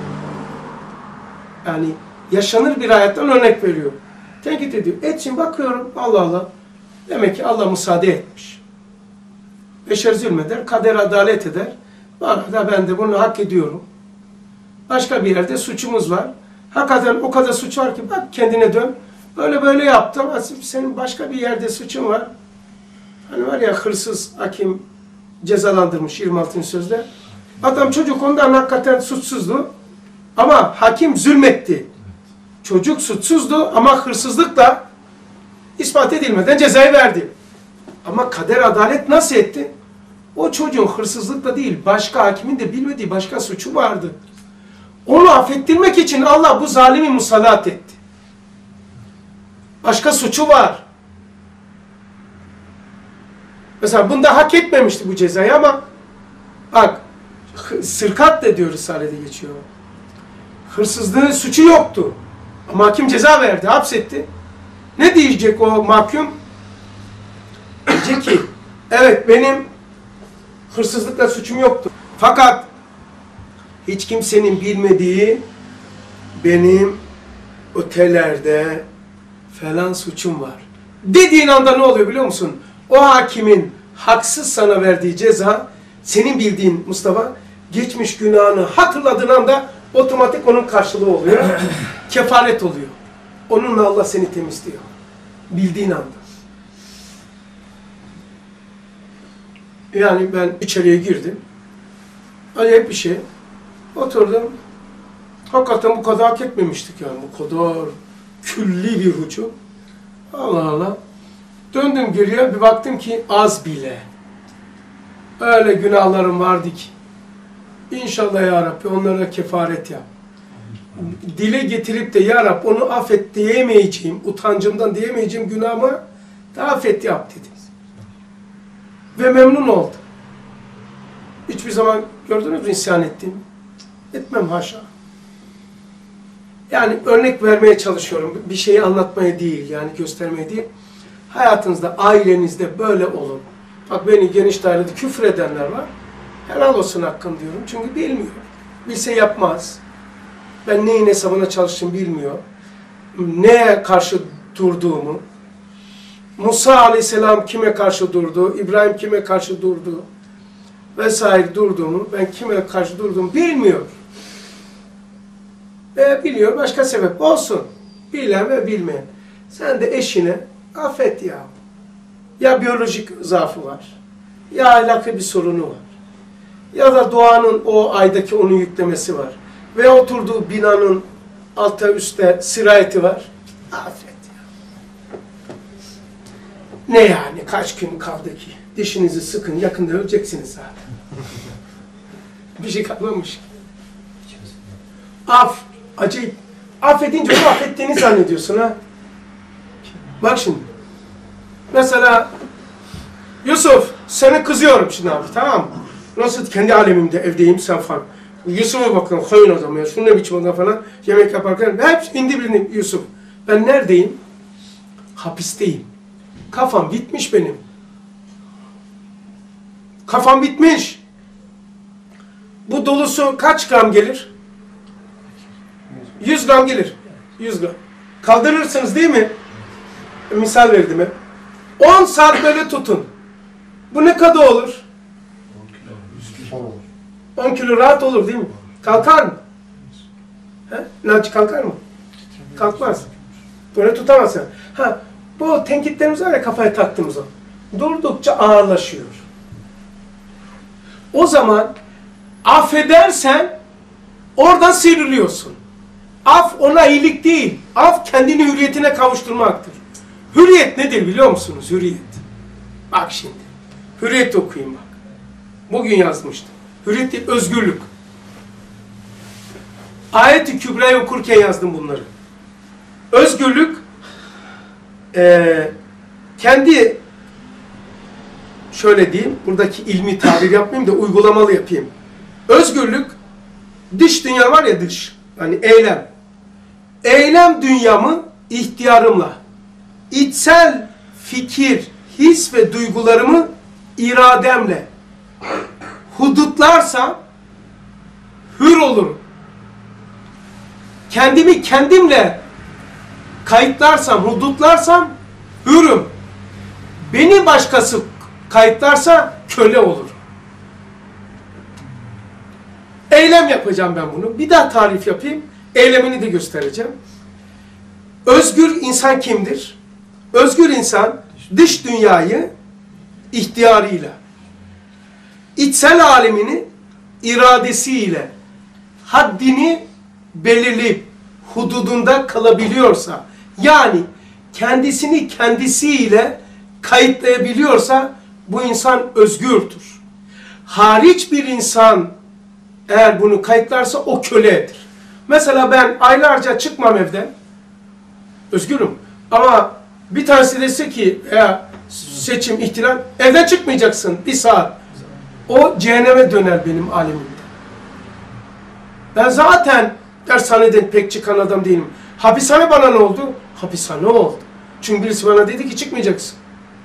Yani yaşanır bir hayattan örnek veriyor. Tenkit ediyor. Etsin bakıyorum. Allah Allah. Demek ki Allah müsaade etmiş. Beşer zulmeder, kader adalet eder. Arada ben de bunu hak ediyorum. Başka bir yerde suçumuz var. Hakikaten o kadar suç var ki bak kendine dön. Böyle böyle yaptım. Aslında senin başka bir yerde suçun var. Hani var ya hırsız hakim cezalandırmış 26. sözde. Adam çocuk ondan hakikaten suçsuzdu. Ama hakim zulmetti. Çocuk suçsuzdu ama hırsızlıkla ispat edilmeden cezayı verdi. Ama kader adalet nasıl etti? O çocuğun hırsızlıkla değil, başka hakimin de bilmediği başka suçu vardı. Onu affettirmek için Allah bu zalimi musallat etti. Başka suçu var. Mesela bunda hak etmemişti bu cezayı ama bak, sırkat da diyor Risale'de geçiyor. Hırsızlığın suçu yoktu. Ama hakim ceza verdi, hapsetti. Ne diyecek o mahkum? Diyecek ki, evet benim hırsızlıkla suçum yoktu. Fakat hiç kimsenin bilmediği benim ötelerde falan suçum var. Dediğin anda ne oluyor biliyor musun? O hakimin haksız sana verdiği ceza, senin bildiğin Mustafa, geçmiş günahını hatırladığın anda otomatik onun karşılığı oluyor. Kefaret oluyor. Onunla Allah seni temizliyor. Bildiğin anda. Yani ben içeriye girdim. Acayip bir şey. Oturdum. Hakikaten bu kadar hak etmemiştik yani. Bu kadar külli bir hücum. Allah Allah. Döndüm geriye bir baktım ki az bile. Öyle günahlarım vardı ki. İnşallah ya Rabbi onlara kefaret yap. Dile getirip de ya Rabbi onu affet diyemeyeceğim, utancımdan diyemeyeceğim günahıma da affet yap dedim. Ve memnun oldum. Hiçbir zaman gördünüz mü isyan ettiğimi? Etmem haşa. Yani örnek vermeye çalışıyorum. Bir şeyi anlatmaya değil, yani göstermeye değil. Hayatınızda, ailenizde böyle olun. Bak beni geniş dairede küfür edenler var. Helal olsun hakkım diyorum. Çünkü bilmiyor. Bilse yapmaz. Ben neyin hesabına çalıştığımı bilmiyor. Neye karşı durduğumu, Musa Aleyhisselam kime karşı durdu, İbrahim kime karşı durdu vesaire durduğumu, ben kime karşı durduğumu bilmiyor. Ve biliyor, başka sebep olsun. Bilen ve bilmeyen. Sen de eşine affet ya. Ya biyolojik zaafı var, ya ahlaki bir sorunu var. Ya da doğanın o aydaki onun yüklemesi var. Ve oturduğu binanın altta üstte sirayeti var. Affet ya. Ne yani? Kaç gün kaldı ki? Dişinizi sıkın, yakında öleceksiniz zaten. Bir şey kalmamış. Acayip. Affedince onu affettiğini zannediyorsun ha. Bak şimdi. Mesela Yusuf, seni kızıyorum şimdi abi, tamam mı? Nasıl kendi alemimde, evdeyim, sen fark. Yusuf'a bakın, koyun adamı ya, şunu ne biçim adam falan, yemek yaparken, hep indi birini Yusuf. Ben neredeyim? Hapisteyim. Kafam bitmiş benim. Kafam bitmiş. Bu dolusu kaç gram gelir? 100 gram gelir. 100 gram. Kaldırırsınız değil mi? Misal verdim hep. 10 saat böyle tutun. Bu ne kadar olur? 10 kilo rahat olur değil mi? Kalkar mı? He? Naci kalkar mı? Kalkmaz. Böyle tutamazsın. Ha, bu tenkitlerimiz var ya, kafaya taktığımız o. Durdukça ağırlaşıyor. O zaman affedersen oradan sıyrılıyorsun. Af ona iyilik değil. Af kendini hürriyetine kavuşturmaktır. Hürriyet nedir biliyor musunuz? Hürriyet. Bak şimdi. Hürriyet okuyayım bak. Bugün yazmıştım. Hürriyet değil, özgürlük. Ayet-i Kübra'yı okurken yazdım bunları. Özgürlük kendi şöyle diyeyim, buradaki ilmi tabir yapmayayım da uygulamalı yapayım. Özgürlük, dış dünya var ya dış, hani eylem. Eylem dünyamı ihtiyarımla, içsel fikir, his ve duygularımı irademle hudutlarsam hür olurum. Kendimi kendimle kayıtlarsam, hudutlarsam hürüm. Beni başkası kayıtlarsa köle olur. Eylem yapacağım ben bunu. Bir daha tarif yapayım. Eylemini de göstereceğim. Özgür insan kimdir? Özgür insan dış dünyayı ihtiyarıyla, içsel alemini iradesiyle, haddini belirleyip hududunda kalabiliyorsa, yani kendisini kendisiyle kayıtlayabiliyorsa bu insan özgürdür. Hariç bir insan eğer bunu kayıtlarsa o köledir. Mesela ben aylarca çıkmam evden, özgürüm. Ama bir tanesi dese ki seçim, ihtilal, evden çıkmayacaksın bir saat. O cehenneme döner benim alemimde. Ben zaten dershaneden pek çıkan adam değilim. Hapishane bana ne oldu? Hapishane oldu. Çünkü birisi bana dedi ki çıkmayacaksın.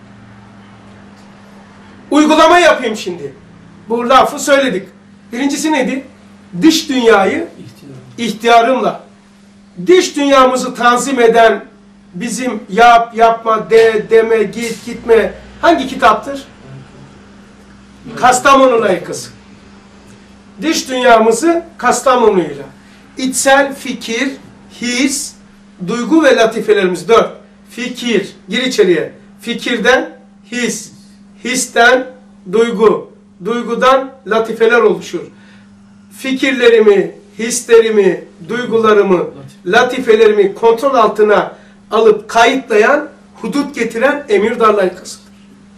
Uygulama yapayım şimdi. Bu lafı söyledik. Birincisi neydi? Dış dünyayı ihtiyarımla. Dış dünyamızı tanzim eden bizim yap, yapma, de, deme, git, gitme hangi kitaptır? Kastamonu layıkası. Dış dünyamızı Kastamonu'yla. İçsel fikir, his, duygu ve latifelerimiz 4. Fikir, gir içeriye. Fikirden his, histen duygu, duygudan latifeler oluşur. Fikirlerimi, hislerimi, duygularımı, latifelerimi kontrol altına alıp kayıtlayan, hudut getiren Emirdağ layıkasıdır.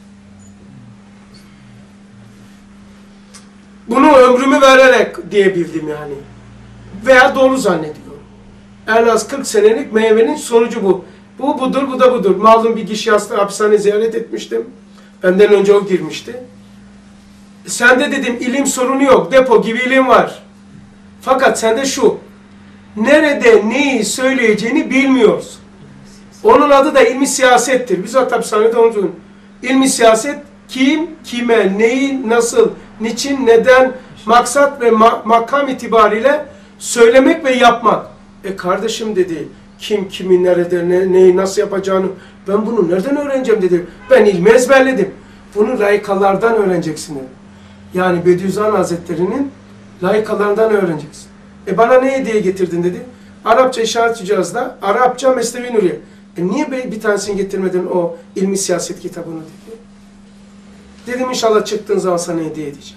Bunu ömrümü vererek diyebildim yani. Veya doğru zannediyorum. En az 40 senelik meyvenin sonucu bu. Bu budur, bu da budur. Malum bir kişi hasta hapishane ziyaret etmiştim. Benden önce o girmişti. Sende dedim ilim sorunu yok. Depo gibi ilim var. Fakat sende şu. Nerede neyi söyleyeceğini bilmiyoruz. Onun adı da ilmi siyasettir. Biz o hapishanede onu diyoruz. İlmi siyaset kim, kime, neyi, nasıl, niçin, neden, maksat ve makam itibariyle söylemek ve yapmak. Kardeşim dedi, kim, kimi, nerede, neyi, nasıl yapacağını, ben bunu nereden öğreneceğim dedi. Ben ilmi ezberledim. Bunu layıkalardan öğreneceksin dedi. Yani Bediüzzaman Hazretleri'nin layıkalarından öğreneceksin. Bana ne hediye getirdin dedi. Arapça işaret cihazda, Arapça Mesnevi Nuriye. Niye bir tanesini getirmedin o ilmi siyaset kitabını dedi. Dedim inşallah çıktığın zaman sana hediye edeceğim.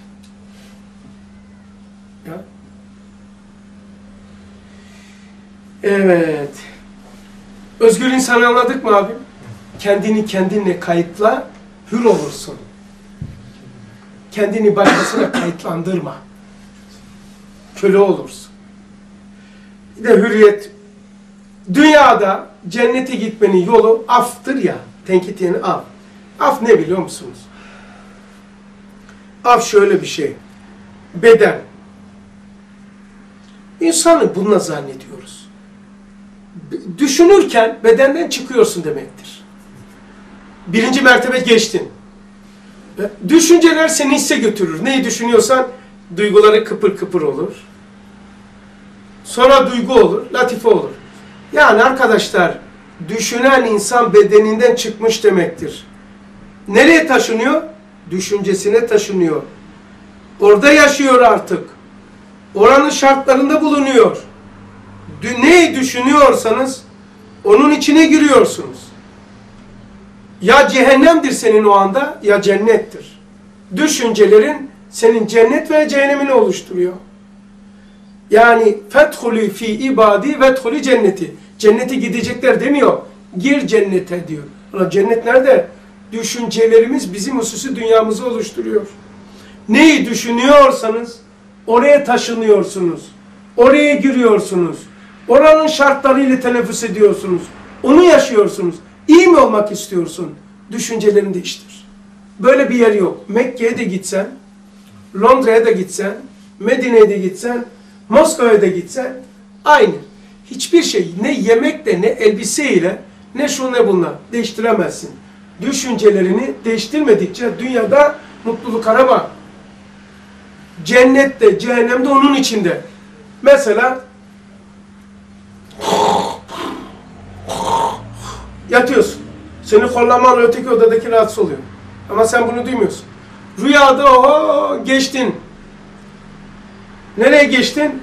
Ya. Evet. Özgür insanı anladık mı abi? Kendini kendinle kayıtla, hür olursun. Kendini başkasına kayıtlandırma. Köle olursun. Bir de hürriyet. Dünyada cennete gitmenin yolu aftır ya. Tenkit yani af. Af ne biliyor musunuz? Af şöyle bir şey. Beden. İnsanı bununla zannediyoruz. Düşünürken bedenden çıkıyorsun demektir. Birinci mertebe geçtin. Düşünceler seni hisse götürür. Neyi düşünüyorsan duyguları kıpır kıpır olur. Sonra duygu olur, latife olur. Yani arkadaşlar, düşünen insan bedeninden çıkmış demektir. Nereye taşınıyor? Düşüncesine taşınıyor. Orada yaşıyor artık. Oranın şartlarında bulunuyor. Neyi düşünüyorsanız onun içine giriyorsunuz. Ya cehennemdir senin o anda ya cennettir. Düşüncelerin senin cennet ve cehennemini oluşturuyor. Yani fethulü fi ibadi vethulü cenneti. Cennete gidecekler demiyor. Gir cennete diyor. Ulan cennet nerede? Düşüncelerimiz bizim hususi dünyamızı oluşturuyor. Neyi düşünüyorsanız oraya taşınıyorsunuz. Oraya giriyorsunuz. Oranın şartlarıyla teneffüs ediyorsunuz. Onu yaşıyorsunuz. İyi mi olmak istiyorsun? Düşüncelerini değiştir. Böyle bir yer yok. Mekke'ye de gitsen, Londra'ya da gitsen, Medine'ye de gitsen, Moskova'ya da gitsen aynı. Hiçbir şey ne yemekle ne elbiseyle ne şu ne bunlar değiştiremezsin. Düşüncelerini değiştirmedikçe dünyada mutluluk arama. Cennette, cehennemde onun içinde. Mesela yatıyorsun. Seni kollaman öteki odadaki rahatsız oluyor. Ama sen bunu duymuyorsun. Rüyada oho geçtin. Nereye geçtin?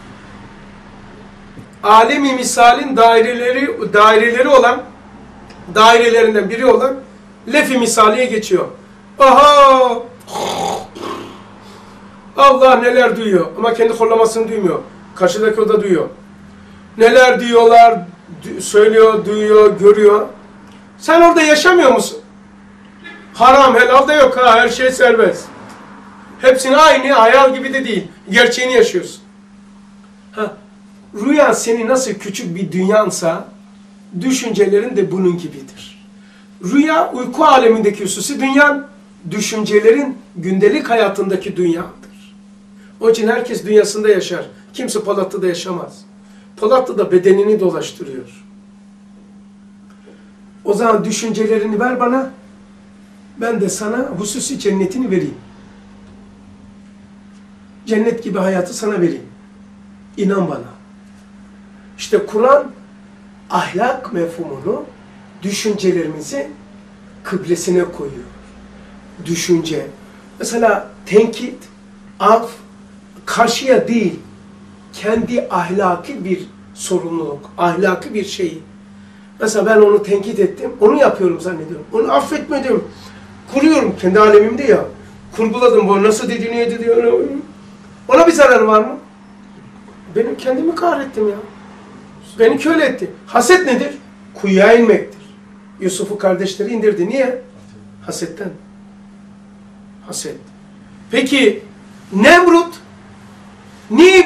Alemi misalin daireleri olan, dairelerinden biri olan lef-i misaliye geçiyor. Aha! Allah neler duyuyor ama kendi kollamasını duymuyor. Karşıdaki o da duyuyor. Neler diyorlar, söylüyor, duyuyor, görüyor. Sen orada yaşamıyor musun? Haram, helal da yok ha, her şey serbest. Hepsini aynı, hayal gibi de değil. Gerçeğini yaşıyorsun. Ha, rüya seni nasıl küçük bir dünyansa, düşüncelerin de bunun gibidir. Rüya uyku alemindeki hususi dünyan, düşüncelerin gündelik hayatındaki dünyadır. Onun için herkes dünyasında yaşar. Kimse Polatlı'da yaşamaz. Polatlı'da bedenini dolaştırıyor. O zaman düşüncelerini ver bana, ben de sana hususi cennetini vereyim. Cennet gibi hayatı sana vereyim. İnan bana. İşte Kur'an ahlak mefhumunu düşüncelerimizi kıblesine koyuyor. Düşünce. Mesela tenkit, af, karşıya değil, kendi ahlaki bir sorumluluk, ahlaki bir şeyi. Mesela ben onu tenkit ettim, onu yapıyorum zannediyorum. Onu affetmedim. Kuruyorum kendi alemimde ya. Kurguladım bu nasıl dedi, niye dedi. Ona bir zararı var mı? Benim kendimi kahrettim ya. Beni köle etti. Haset nedir? Kuyuya inmektir. Yusuf'u kardeşleri indirdi. Niye? Hasetten. Haset. Peki Nemrut niye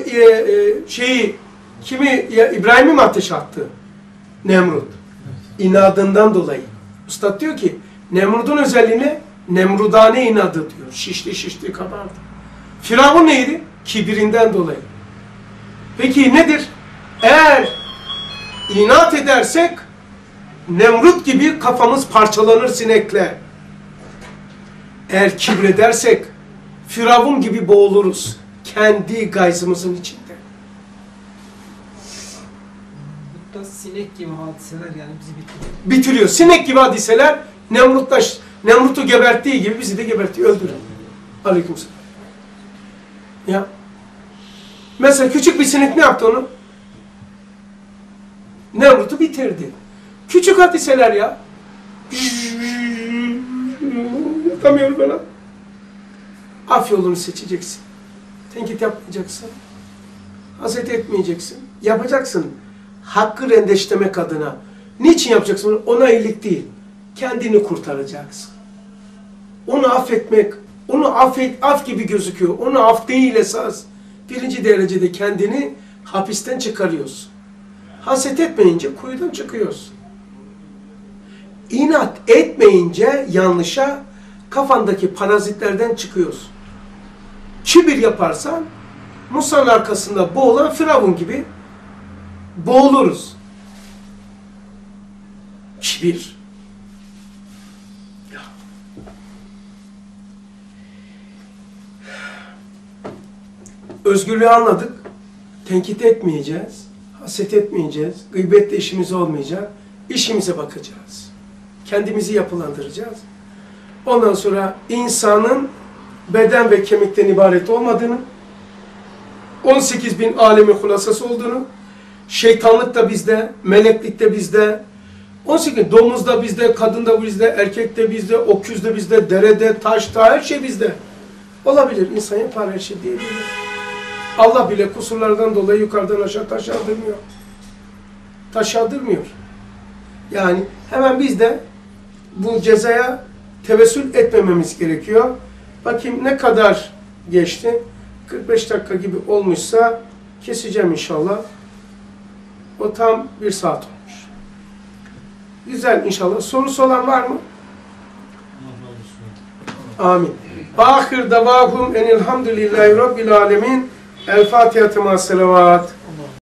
İbrahim'i mi ateşe attı? Nemrut. İnadından dolayı. Üstad diyor ki Nemrut'un özelliğine Nemrudane inadı diyor. Şişti kabardı. Firavun neydi? Kibirinden dolayı. Peki nedir? Eğer inat edersek Nemrut gibi kafamız parçalanır sinekle. Eğer kibredersek Firavun gibi boğuluruz. Kendi gayzımızın içinde. Burada sinek gibi hadiseler yani bizi bitiriyor. Bitiriyor. Sinek gibi hadiseler Nemrut'u geberttiği gibi bizi de gebertiyor, öldürüyor. Aleykümselam. Ya. Mesela küçük bir sinek ne yaptı onu? Nemrut'u bitirdi. Küçük hadiseler ya. Yatamıyorum falan. Af yolunu seçeceksin. Tenkit yapmayacaksın. Haset etmeyeceksin. Yapacaksın. Hakkı rendeşlemek adına. Niçin yapacaksın? Ona iyilik değil. Kendini kurtaracaksın. Onu affetmek, onu af gibi gözüküyor. Onu af değil esas. Birinci derecede kendini hapisten çıkarıyorsun. Haset etmeyince kuyudan çıkıyorsun. İnat etmeyince yanlışa kafandaki parazitlerden çıkıyorsun. Kibir yaparsan Musa'nın arkasında boğulan Firavun gibi boğuluruz. Kibir. Ya. Özgürlüğü anladık. Tenkit etmeyeceğiz. Haset etmeyeceğiz. Gıybetle işimiz olmayacak. İşimize bakacağız. Kendimizi yapılandıracağız. Ondan sonra insanın beden ve kemikten ibaret olmadığını, 18.000 alemin hulasası olduğunu, şeytanlık da bizde, meleklik de bizde, 18 domuz da bizde, kadın da bizde, erkek de bizde, öküz de bizde, derede, taşta, her şey bizde. Olabilir, insan yapar her şey diyebilir. Allah bile kusurlardan dolayı yukarıdan aşağı taş aldırmıyor. Taş aldırmıyor. Yani hemen biz de bu cezaya tevessül etmememiz gerekiyor. Bakayım ne kadar geçti? 45 dakika gibi olmuşsa keseceğim inşallah. O tam 1 saat olmuş. Güzel inşallah. Sorusu olan var mı? Amin. Ahir davahum enilhamdülillahi rabbil alemin. El Fatiha tema selavat.